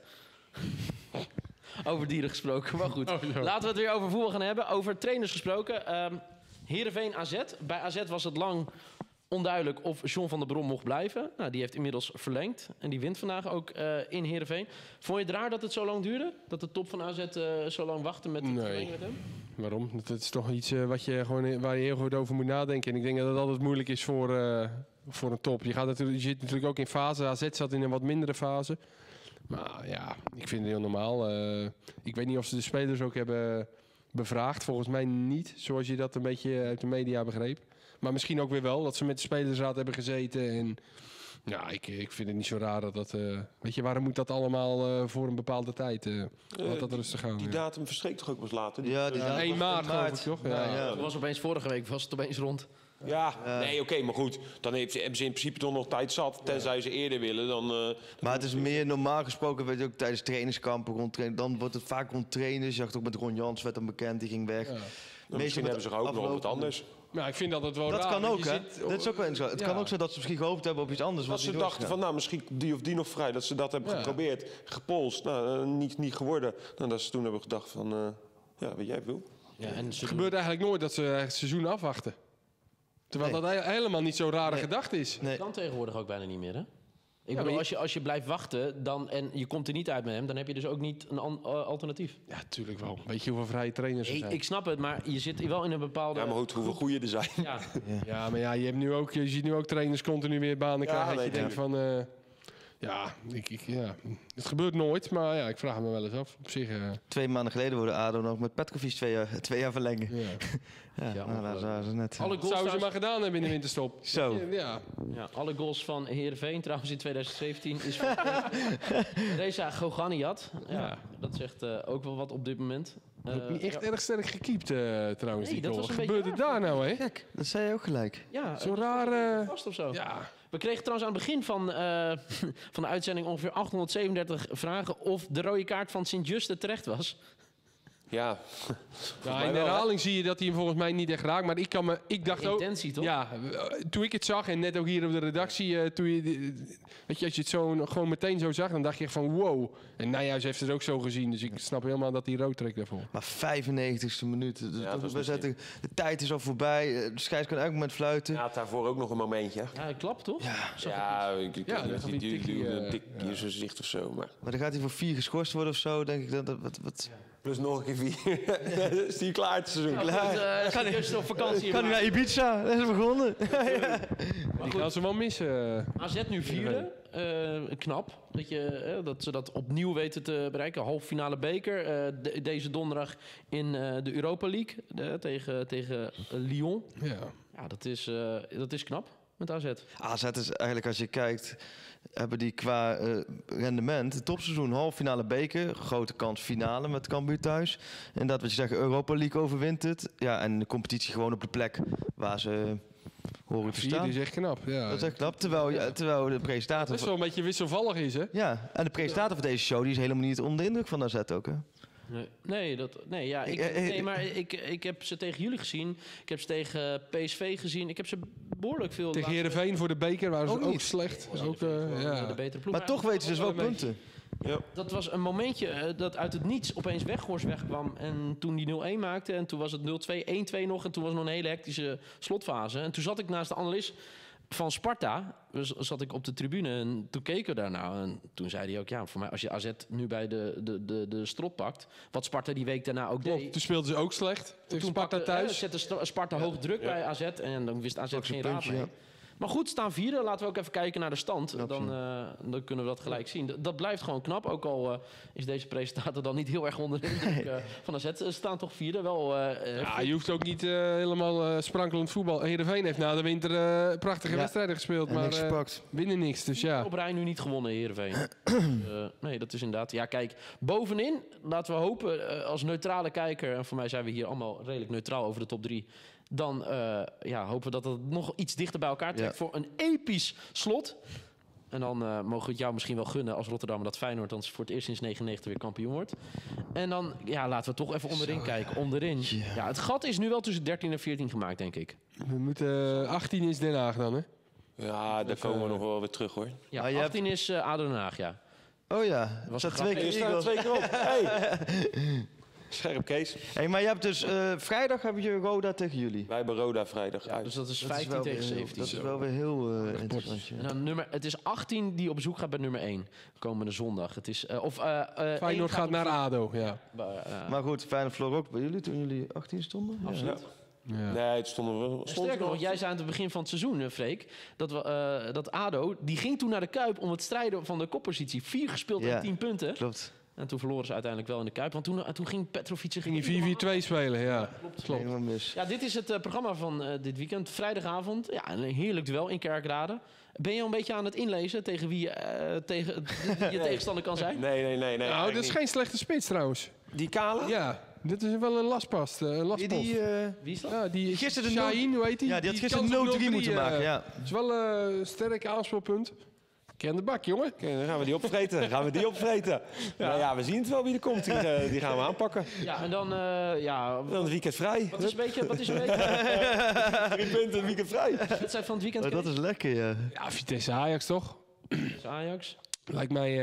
Speaker 1: Over dieren gesproken, maar goed. Laten we het weer over voetbal gaan hebben. Over trainers gesproken. Heerenveen AZ. Bij AZ was het lang onduidelijk of John van der Brom mocht blijven. Nou, die heeft inmiddels verlengd. En die wint vandaag ook in Heerenveen. Vond je het raar dat het zo lang duurde? Dat de top van AZ zo lang wachtte met het verlengen met hem?
Speaker 3: Waarom? Dat is toch iets waar je heel goed over moet nadenken. En ik denk dat het altijd moeilijk is voor een top. Je zit natuurlijk ook in fase. AZ zat in een wat mindere fase. Maar ja, ik vind het heel normaal. Ik weet niet of ze de spelers ook hebben bevraagd. Volgens mij niet, zoals je dat een beetje uit de media begreep. Maar misschien ook weer wel, dat ze met de spelersraad hebben gezeten. En ja, ik vind het niet zo raar dat... weet je, waarom moet dat allemaal voor een bepaalde tijd? Laat dat rustig gaan.
Speaker 2: Die datum verstreekt toch ook pas later?
Speaker 4: Ja, die datum
Speaker 3: 1
Speaker 4: was
Speaker 3: maart
Speaker 4: in
Speaker 3: geloof ik, toch? Ja.
Speaker 1: Het was opeens vorige week, was het opeens rond.
Speaker 2: Ja, nee, oké, maar goed. Dan hebben ze in principe toch nog tijd zat. Tenzij ze eerder willen, dan...
Speaker 4: Maar het is meer normaal gesproken, weet je ook, tijdens trainingskampen rond trainen. Dan wordt het vaak rond trainers. Je zag het ook met Ron Jans, werd dan bekend, die ging weg.
Speaker 2: misschien hebben ze gehoopt nog wat anders.
Speaker 3: Ja, ik vind dat het wel
Speaker 4: Dat
Speaker 3: raar.
Speaker 4: kan
Speaker 3: want
Speaker 4: ook,
Speaker 3: je
Speaker 4: hè?
Speaker 3: zit-
Speaker 4: Dat is ook wel eens zo. Het kan ook zijn dat ze misschien gehoopt hebben op iets anders.
Speaker 2: Als
Speaker 4: wat
Speaker 2: ze
Speaker 4: niet
Speaker 2: dachten
Speaker 4: doorgegaan.
Speaker 2: van, nou, misschien die of die nog vrij. Dat ze dat hebben geprobeerd, gepolst. Nou, niet geworden. Nou, dat ze toen hebben gedacht van, ja, wat jij wil.
Speaker 1: Ja, en
Speaker 3: Het gebeurt eigenlijk nooit dat ze het seizoen afwachten. Terwijl dat helemaal niet zo'n rare gedachte is.
Speaker 4: Nee.
Speaker 1: kan tegenwoordig ook bijna niet meer, hè? Ik bedoel, als je blijft wachten en je komt er niet uit met hem, dan heb je dus ook niet een alternatief.
Speaker 3: Ja, natuurlijk wel. Weet je hoeveel vrije trainers er zijn?
Speaker 1: Ik snap het, maar je zit wel in een bepaalde...
Speaker 2: Ja, maar goed, hoeveel goeie er zijn.
Speaker 1: Ja,
Speaker 3: Ja, maar ja, je ziet nu ook trainers continu weer banen krijgen. Dat je denkt van... het gebeurt nooit, maar ja, ik vraag me wel eens af. Op zich...
Speaker 4: 2 maanden geleden worden ADO nog met Petkovic 2 jaar verlengen.
Speaker 3: ja.
Speaker 4: Ja, nou, daar zijn ze net.
Speaker 1: alle goals,
Speaker 3: Zouden ze
Speaker 1: trouwens-
Speaker 3: maar gedaan hebben in de winterstop.
Speaker 4: Zo.
Speaker 3: Ja.
Speaker 1: ja, alle goals van Heerenveen trouwens in 2017 is van Reza Goganiat. Ja, dat zegt ook wel wat op dit moment.
Speaker 3: Niet echt erg sterk gekiept trouwens.
Speaker 1: Nee,
Speaker 3: die
Speaker 1: dat
Speaker 3: goal.
Speaker 1: was een
Speaker 3: Wat
Speaker 1: beetje
Speaker 3: gebeurt er daar nou, hè?
Speaker 4: Gek, dat zei je ook gelijk.
Speaker 1: Ja,
Speaker 3: Zo raar...
Speaker 1: vast of zo.
Speaker 3: ja.
Speaker 1: We kregen trouwens aan het begin van de uitzending ongeveer 837 vragen of de rode kaart van Sint-Juste terecht was.
Speaker 2: Ja,
Speaker 3: Ja, in de herhaling zie je dat hij hem volgens mij niet echt raakt. Maar ik dacht ook...
Speaker 1: Intentie, toch?
Speaker 3: Ja, toen ik het zag en net ook hier op de redactie... weet je, als je het zo, gewoon meteen zo zag, dan dacht je echt van wow. En Nijhuis heeft het ook zo gezien. Dus ik snap helemaal dat hij rood trekt daarvoor.
Speaker 4: Maar 95e minuut.
Speaker 2: dat was niet
Speaker 4: De tijd is al voorbij. De scheids kan elk moment fluiten.
Speaker 2: hij had daarvoor ook nog een momentje.
Speaker 1: Ja, klap toch?
Speaker 2: Ja, ik
Speaker 3: Ja, dat
Speaker 2: die
Speaker 3: die tikkie,
Speaker 2: duwde een tik in zijn gezicht of zo. Maar.
Speaker 4: Maar dan gaat hij voor 4 geschorst worden of zo. Denk ik dat wat.
Speaker 2: Plus nog een keer 4. Is die klaar het seizoen?
Speaker 1: Kan ik op vakantie?
Speaker 4: Kan hij naar Ibiza? Dat is begonnen.
Speaker 3: Die gaan ze wel missen.
Speaker 1: AZ nu vierde. Knap dat ze dat opnieuw weten te bereiken. Halve finale beker. Deze donderdag in de Europa League tegen Lyon.
Speaker 3: Ja.
Speaker 1: Ja, dat is knap met AZ.
Speaker 4: AZ is eigenlijk, als je kijkt, hebben die qua rendement, het topseizoen, halve finale beker, grote kans finale met Cambuur thuis. En dat wat je zegt, Europa League overwint het. Ja, en de competitie gewoon op de plek waar ze horen te
Speaker 3: Vierde
Speaker 4: staan.
Speaker 3: is echt knap. Ja.
Speaker 4: Dat is echt knap, terwijl de presentator...
Speaker 3: Best wel een beetje wisselvallig is, hè?
Speaker 4: Ja, en de presentator van deze show die is helemaal niet onder de indruk van AZ ook, hè?
Speaker 1: Ik heb ze tegen jullie gezien. Ik heb ze tegen PSV gezien. Ik heb ze behoorlijk veel...
Speaker 3: Tegen Heerenveen voor de beker waren ze
Speaker 4: Ook
Speaker 3: ook
Speaker 4: niet.
Speaker 3: slecht. Ook,
Speaker 1: de betere ploeg.
Speaker 4: Maar toch weten ze dus wel
Speaker 3: wel een
Speaker 4: punten.
Speaker 1: Dat was een momentje dat uit het niets opeens Weghorst wegkwam. En toen die 0-1 maakte. En toen was het 0-2, 1-2 nog. En toen was het nog een hele hectische slotfase. En toen zat ik naast de analist van Sparta. Dus zat ik op de tribune en toen keken we daarna. En toen zei hij ook, ja, voor mij als je AZ nu bij de strot pakt. Wat Sparta die week daarna ook deed.
Speaker 3: Toen speelden ze ook slecht. Tegen Sparta thuis.
Speaker 1: Zette Sparta hoog druk bij AZ. En dan wist AZ geen raad
Speaker 4: puntje,
Speaker 1: mee.
Speaker 4: ja.
Speaker 1: Maar goed, staan vierde. Laten we ook even kijken naar de stand. Dan kunnen we dat gelijk zien. Dat blijft gewoon knap. Ook al is deze presentator dan niet heel erg onder de indruk van AZ. Ze staan toch vierde. Wel,
Speaker 3: Ja, je hoeft ook niet helemaal sprankelend voetbal. Heerenveen heeft na de winter prachtige wedstrijden gespeeld.
Speaker 4: En
Speaker 3: Maar
Speaker 4: niks gepakt.
Speaker 3: winnen niks. Dus ja.
Speaker 1: op rij nu niet gewonnen, Heerenveen. Nee, dat is inderdaad... Ja, kijk, bovenin, laten we hopen, als neutrale kijker... en voor mij zijn we hier allemaal redelijk neutraal over de top 3... dan hopen we dat het nog iets dichter bij elkaar trekt... voor een episch slot. En dan mogen we het jou misschien wel gunnen als Rotterdam dat Feyenoord dan voor het eerst sinds 99 weer kampioen wordt. En dan laten we toch even onderin kijken. Onderin. Ja, het gat is nu wel tussen 13 en 14 gemaakt, denk ik.
Speaker 3: We moeten 18 is Den Haag dan, hè?
Speaker 2: Ja, daar komen we nog wel weer terug, hoor.
Speaker 1: Ja,
Speaker 4: Maar je
Speaker 1: 18 is ADO Den Haag, ja.
Speaker 4: Oh ja,
Speaker 1: was
Speaker 4: staat
Speaker 1: een
Speaker 4: 2
Speaker 1: grapje.
Speaker 4: keer
Speaker 2: Je staat
Speaker 4: Eagles.
Speaker 2: 2 keer op. Hey. Scherp, Kees.
Speaker 4: Hey, maar je hebt dus vrijdag heb je Roda tegen jullie.
Speaker 2: Wij hebben Roda vrijdag uit.
Speaker 1: Dus dat is
Speaker 4: Dat is
Speaker 1: 15
Speaker 4: wel
Speaker 1: tegen
Speaker 4: weer heel-
Speaker 1: 17.
Speaker 4: Dat is wel weer heel interessant. Ja.
Speaker 1: En dan het is 18 die op bezoek gaat bij nummer 1. Komende zondag. Het is,
Speaker 3: Feyenoord gaat naar ADO, ja.
Speaker 4: Maar goed, Feyenoord verloor ook bij jullie toen jullie 18 stonden. Ja.
Speaker 1: Absoluut.
Speaker 3: Ja.
Speaker 2: Nee, het stonden we.
Speaker 1: Sterker nog, jij zei aan het begin van het seizoen, Freek, dat ADO, die ging toen naar de Kuip om het strijden van de koppositie. 4 gespeeld en
Speaker 4: Ja.
Speaker 1: 10 punten.
Speaker 4: Klopt.
Speaker 1: En toen verloren ze uiteindelijk wel in de Kuip. Want toen ging Petrovic zich...
Speaker 3: Ging je 4-4-2 spelen, ja. Klopt.
Speaker 4: Helemaal mis.
Speaker 1: Ja, dit is het programma van dit weekend. Vrijdagavond. Ja, een heerlijk duel in Kerkrade. Ben je al een beetje aan het inlezen tegen wie je tegenstander kan zijn?
Speaker 2: Nee.
Speaker 3: Nou, dat is geen slechte spits trouwens.
Speaker 2: Die kale?
Speaker 3: Ja, dit is wel een lastpost.
Speaker 4: Wie
Speaker 1: Wie is dat?
Speaker 3: Ja, die
Speaker 4: Gisteren de
Speaker 3: Shaheen, hoe heet die?
Speaker 4: Ja, die had gisteren
Speaker 3: kan
Speaker 4: 0-3 moeten
Speaker 3: 0-3,
Speaker 4: maken. Ja.
Speaker 3: Het is wel een sterk aanspeelpunt. Ken de bak, jongen.
Speaker 2: Oké, dan gaan we die opvreten. Ja, we zien het wel wie er komt. Die gaan we aanpakken.
Speaker 1: Ja, en dan...
Speaker 2: Dan het weekend vrij.
Speaker 1: Wat is een beetje...
Speaker 2: 3 punten, het weekend vrij.
Speaker 1: de wedstrijd van het weekend?
Speaker 4: Oh, dat is lekker, ja.
Speaker 3: Ja, Vitesse Ajax toch?
Speaker 1: Kees? Ajax.
Speaker 3: Lijkt mij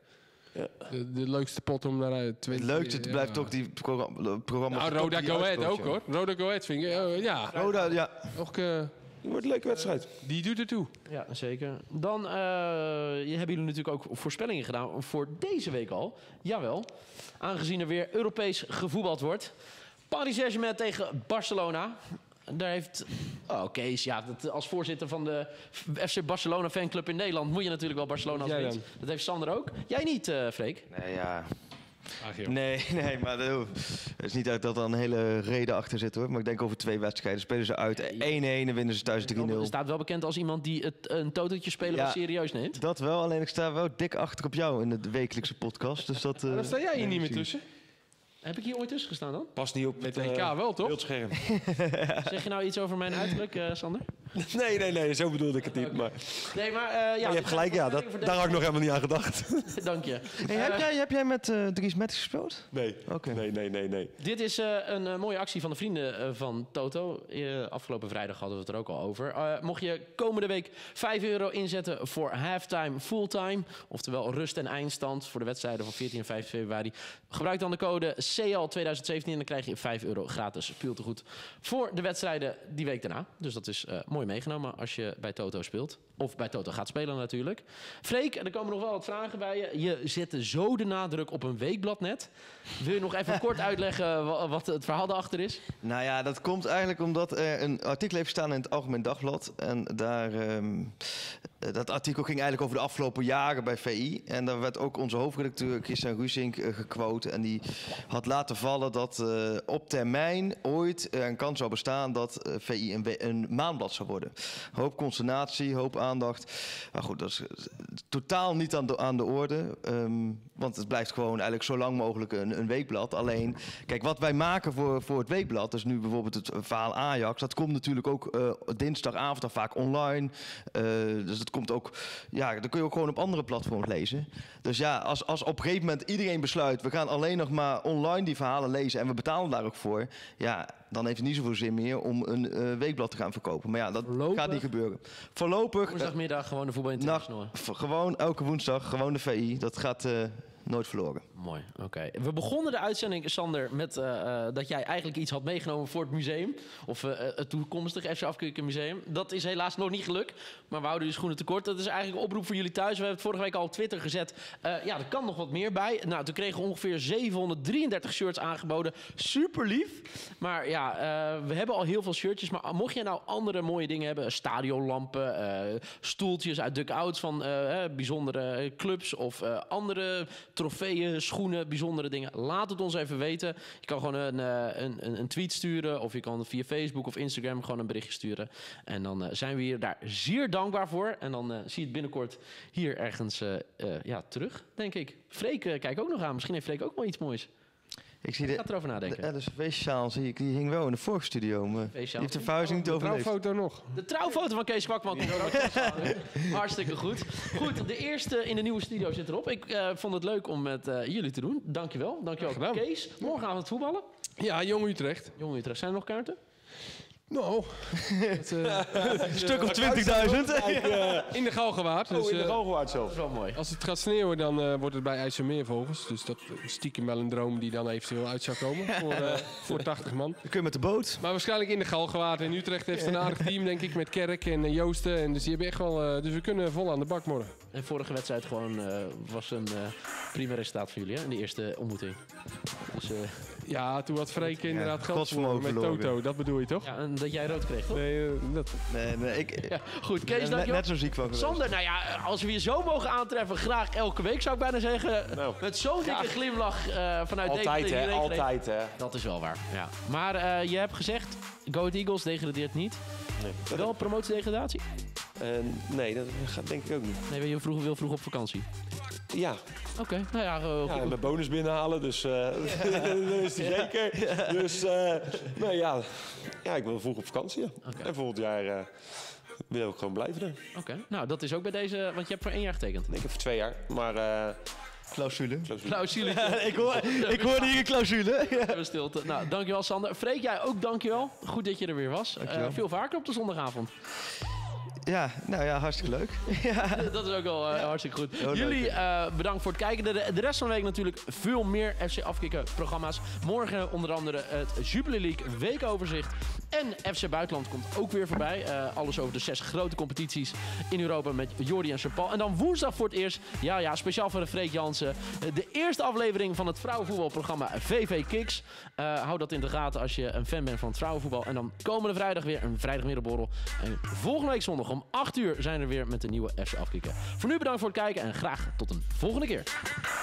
Speaker 3: de leukste pot om naar
Speaker 4: Het
Speaker 3: 20.
Speaker 4: leukste blijft toch die programma.
Speaker 3: Nou, Roda Go Ahead ook hoor. Roda Go Ahead vind ik, ja.
Speaker 4: Roda, ja.
Speaker 3: Ook,
Speaker 2: Het wordt een leuke wedstrijd.
Speaker 3: die doet er toe.
Speaker 1: Ja, zeker. Dan hebben jullie natuurlijk ook voorspellingen gedaan voor deze week al. Jawel. Aangezien er weer Europees gevoetbald wordt. Paris Saint-Germain tegen Barcelona. Daar heeft... Kees, ja, als voorzitter van de FC Barcelona fanclub in Nederland... moet je natuurlijk wel Barcelona als
Speaker 3: Jij
Speaker 1: wint.
Speaker 3: dan?
Speaker 1: Dat heeft Sander ook. Jij niet, Freek?
Speaker 4: Nee, ja.
Speaker 3: Ach, joh.
Speaker 4: Nee, maar het is niet uit dat er een hele reden achter zit hoor. Maar ik denk over 2 wedstrijden spelen ze uit 1-1 en winnen ze thuis 3-0.
Speaker 1: Je staat wel bekend als iemand die een totootje spelen wel
Speaker 4: Ja.
Speaker 1: serieus neemt.
Speaker 4: Dat wel, alleen ik sta wel dik achter op jou in de wekelijkse podcast. Dus dat,
Speaker 3: Daar sta jij hier niet meer tussen.
Speaker 1: Heb ik hier ooit tussen gestaan dan?
Speaker 2: Past niet op
Speaker 3: Met
Speaker 2: het
Speaker 3: EK wel, toch?
Speaker 2: beeldscherm.
Speaker 1: Zeg je nou iets over mijn uiterlijk, Sander?
Speaker 2: Nee, zo bedoelde ik het niet. Maar
Speaker 1: Nee, maar
Speaker 2: je hebt gelijk, ja, daar had ik nog helemaal niet aan gedacht.
Speaker 1: Dank je.
Speaker 4: Hey, heb jij met Dries Mertens gespeeld?
Speaker 2: Nee,
Speaker 4: Oké.
Speaker 2: nee.
Speaker 1: Dit is een mooie actie van de vrienden van Toto. Afgelopen vrijdag hadden we het er ook al over. Mocht je komende week €5 inzetten voor halftime, fulltime... oftewel rust- en eindstand voor de wedstrijden van 14 en 15 februari... gebruik dan de code CL2017 en dan krijg je €5 gratis speeltegoed... voor de wedstrijden die week daarna. Dus dat is mooi meegenomen als je bij Toto speelt. Of bij Toto gaat spelen natuurlijk. Freek, er komen nog wel wat vragen bij je. Je zette zo de nadruk op een weekblad net. Wil je nog even kort uitleggen wat het verhaal daarachter is?
Speaker 4: Nou ja, dat komt eigenlijk omdat er een artikel heeft gestaan in het Algemeen Dagblad. En daar, dat artikel ging eigenlijk over de afgelopen jaren bij VI. En daar werd ook onze hoofdredacteur Christian Ruusink gequote. En die had laten vallen dat op termijn ooit er een kans zou bestaan dat VI een maandblad zou worden. Hoop consternatie, hoop aandacht. Maar goed, dat is totaal niet aan de orde. Want het blijft gewoon eigenlijk zo lang mogelijk een weekblad. Alleen, kijk, wat wij maken voor het weekblad, dus nu bijvoorbeeld het verhaal Ajax, dat komt natuurlijk ook dinsdagavond dan vaak online. Dus dat komt ook, ja, dat kun je ook gewoon op andere platforms lezen. Dus ja, als op een gegeven moment iedereen besluit, we gaan alleen nog maar online die verhalen lezen en we betalen daar ook voor, ja, dan heeft het niet zoveel zin meer om een weekblad te gaan verkopen. Maar ja, dat gaat niet gebeuren. Voorlopig,
Speaker 1: Woensdagmiddag gewoon de voetbal international.
Speaker 4: gewoon elke woensdag, gewoon de VI. Dat gaat nooit verloren.
Speaker 1: Mooi, oké. We begonnen de uitzending, Sander, met dat jij eigenlijk iets had meegenomen voor het museum. Of het toekomstig FC Afkikken Museum. Dat is helaas nog niet gelukt, maar we houden je schoenen tekort. Dat is eigenlijk een oproep voor jullie thuis. We hebben het vorige week al op Twitter gezet. Ja, er kan nog wat meer bij. Nou, toen kregen we ongeveer 733 shirts aangeboden. Super lief. Maar ja, we hebben al heel veel shirtjes. Maar mocht jij nou andere mooie dingen hebben, stadionlampen, stoeltjes uit duck-outs van bijzondere clubs of andere trofeeën, schoenen, bijzondere dingen. Laat het ons even weten. Je kan gewoon een tweet sturen of je kan via Facebook of Instagram gewoon een berichtje sturen. En dan zijn we hier daar zeer dankbaar voor. En dan zie je het binnenkort hier ergens terug, denk ik. Freek, kijk ook nog aan. Misschien heeft Freek ook wel iets moois.
Speaker 4: Ik zie
Speaker 1: Ik ga erover nadenken.
Speaker 4: de LSV-sjaal, zie ik, die hing wel in de vorige studio. Maar die
Speaker 1: V-sjaal.
Speaker 4: heeft de verhuizing niet overleefd.
Speaker 3: Trouwfoto nog.
Speaker 1: De trouwfoto van Kees Kwakman komt er ook aan. Hartstikke goed. Goed, de eerste in de nieuwe studio zit erop. Ik vond het leuk om met jullie te doen. Dankjewel. Dankjewel,
Speaker 3: Graag gedaan.
Speaker 1: Kees. Morgenavond voetballen.
Speaker 3: Ja, Jong Utrecht.
Speaker 1: Jongen, Utrecht. Zijn er nog kaarten?
Speaker 3: Nou,
Speaker 4: Een stuk of 20.000.
Speaker 3: in de Galgenwaard. Dus,
Speaker 1: Dat is wel mooi.
Speaker 3: als het gaat sneeuwen, dan wordt het bij IJsselmeervogels. Dus dat is stiekem wel een droom die dan eventueel uit zou komen voor 80 man.
Speaker 4: Dan kun je met de boot.
Speaker 3: Maar waarschijnlijk in de Galgenwaard. En Utrecht heeft een aardig team, denk ik, met Kerk en Joosten. En dus die hebben echt wel. Dus we kunnen vol aan de bak morgen.
Speaker 1: En vorige wedstrijd was een prima resultaat voor jullie, hè? In de eerste ontmoeting. Dus,
Speaker 3: Ja, toen had Freek inderdaad geld
Speaker 4: godsvermogen
Speaker 3: verloren met
Speaker 4: verloren.
Speaker 3: Toto. Dat bedoel je toch?
Speaker 1: ja, en dat jij rood kreeg, toch?
Speaker 3: Nee,
Speaker 4: Nee, ik
Speaker 1: Ja, goed, Kees,
Speaker 4: ben
Speaker 1: dankjewel.
Speaker 4: net zo ziek van geweest.
Speaker 1: Sander, nou ja, als we je zo mogen aantreffen, graag elke week zou ik bijna zeggen.
Speaker 2: Nou.
Speaker 1: Met zo'n dikke glimlach vanuit
Speaker 2: Altijd,
Speaker 1: Deventer
Speaker 2: hè?
Speaker 1: hierheen gereden.
Speaker 2: Altijd, hè?
Speaker 1: Dat is wel waar, ja. Maar je hebt gezegd, Go Ahead Eagles degradeert niet.
Speaker 2: Nee.
Speaker 1: Wel promotiedegradatie?
Speaker 2: Nee, dat gaat denk ik ook niet.
Speaker 1: Nee, je wil vroeg op vakantie.
Speaker 2: Ja,
Speaker 1: Oké, nou ja,
Speaker 2: ja en
Speaker 1: goed.
Speaker 2: mijn bonus binnenhalen, dus dat is die zeker. Dus, nou ja, ik wil vroeg op vakantie. Ja.
Speaker 1: Oké.
Speaker 2: En volgend jaar wil ik gewoon blijven daar.
Speaker 1: Oké, nou dat is ook bij deze, want je hebt voor 1 jaar getekend.
Speaker 2: Ik heb voor 2 jaar, maar...
Speaker 4: Clausule.
Speaker 1: Clausule.
Speaker 4: Ik hoorde hier een clausule.
Speaker 1: Even stilte. Nou, dankjewel Sander. Freek, jij ook dankjewel. Goed dat je er weer was.
Speaker 4: Dankjewel.
Speaker 1: Veel vaker op de zondagavond.
Speaker 4: Ja, nou ja, hartstikke leuk.
Speaker 1: Dat is ook wel hartstikke goed.
Speaker 4: Heel leuk,
Speaker 1: Jullie bedankt voor het kijken. De rest van de week natuurlijk veel meer FC Afkikken programma's. Morgen onder andere het Jubilee League weekoverzicht. En FC Buitenland komt ook weer voorbij. Alles over de 6 grote competities in Europa met Jordi en Sir-Paul. En dan woensdag voor het eerst, ja, speciaal voor de Freek Jansen, de eerste aflevering van het vrouwenvoetbalprogramma VV Kicks. Hou dat in de gaten als je een fan bent van het vrouwenvoetbal. En dan komende vrijdag weer een vrijdagmiddagborrel. En volgende week zondag om 8 uur zijn we weer met de nieuwe FC Afkikken. Voor nu bedankt voor het kijken en graag tot een volgende keer.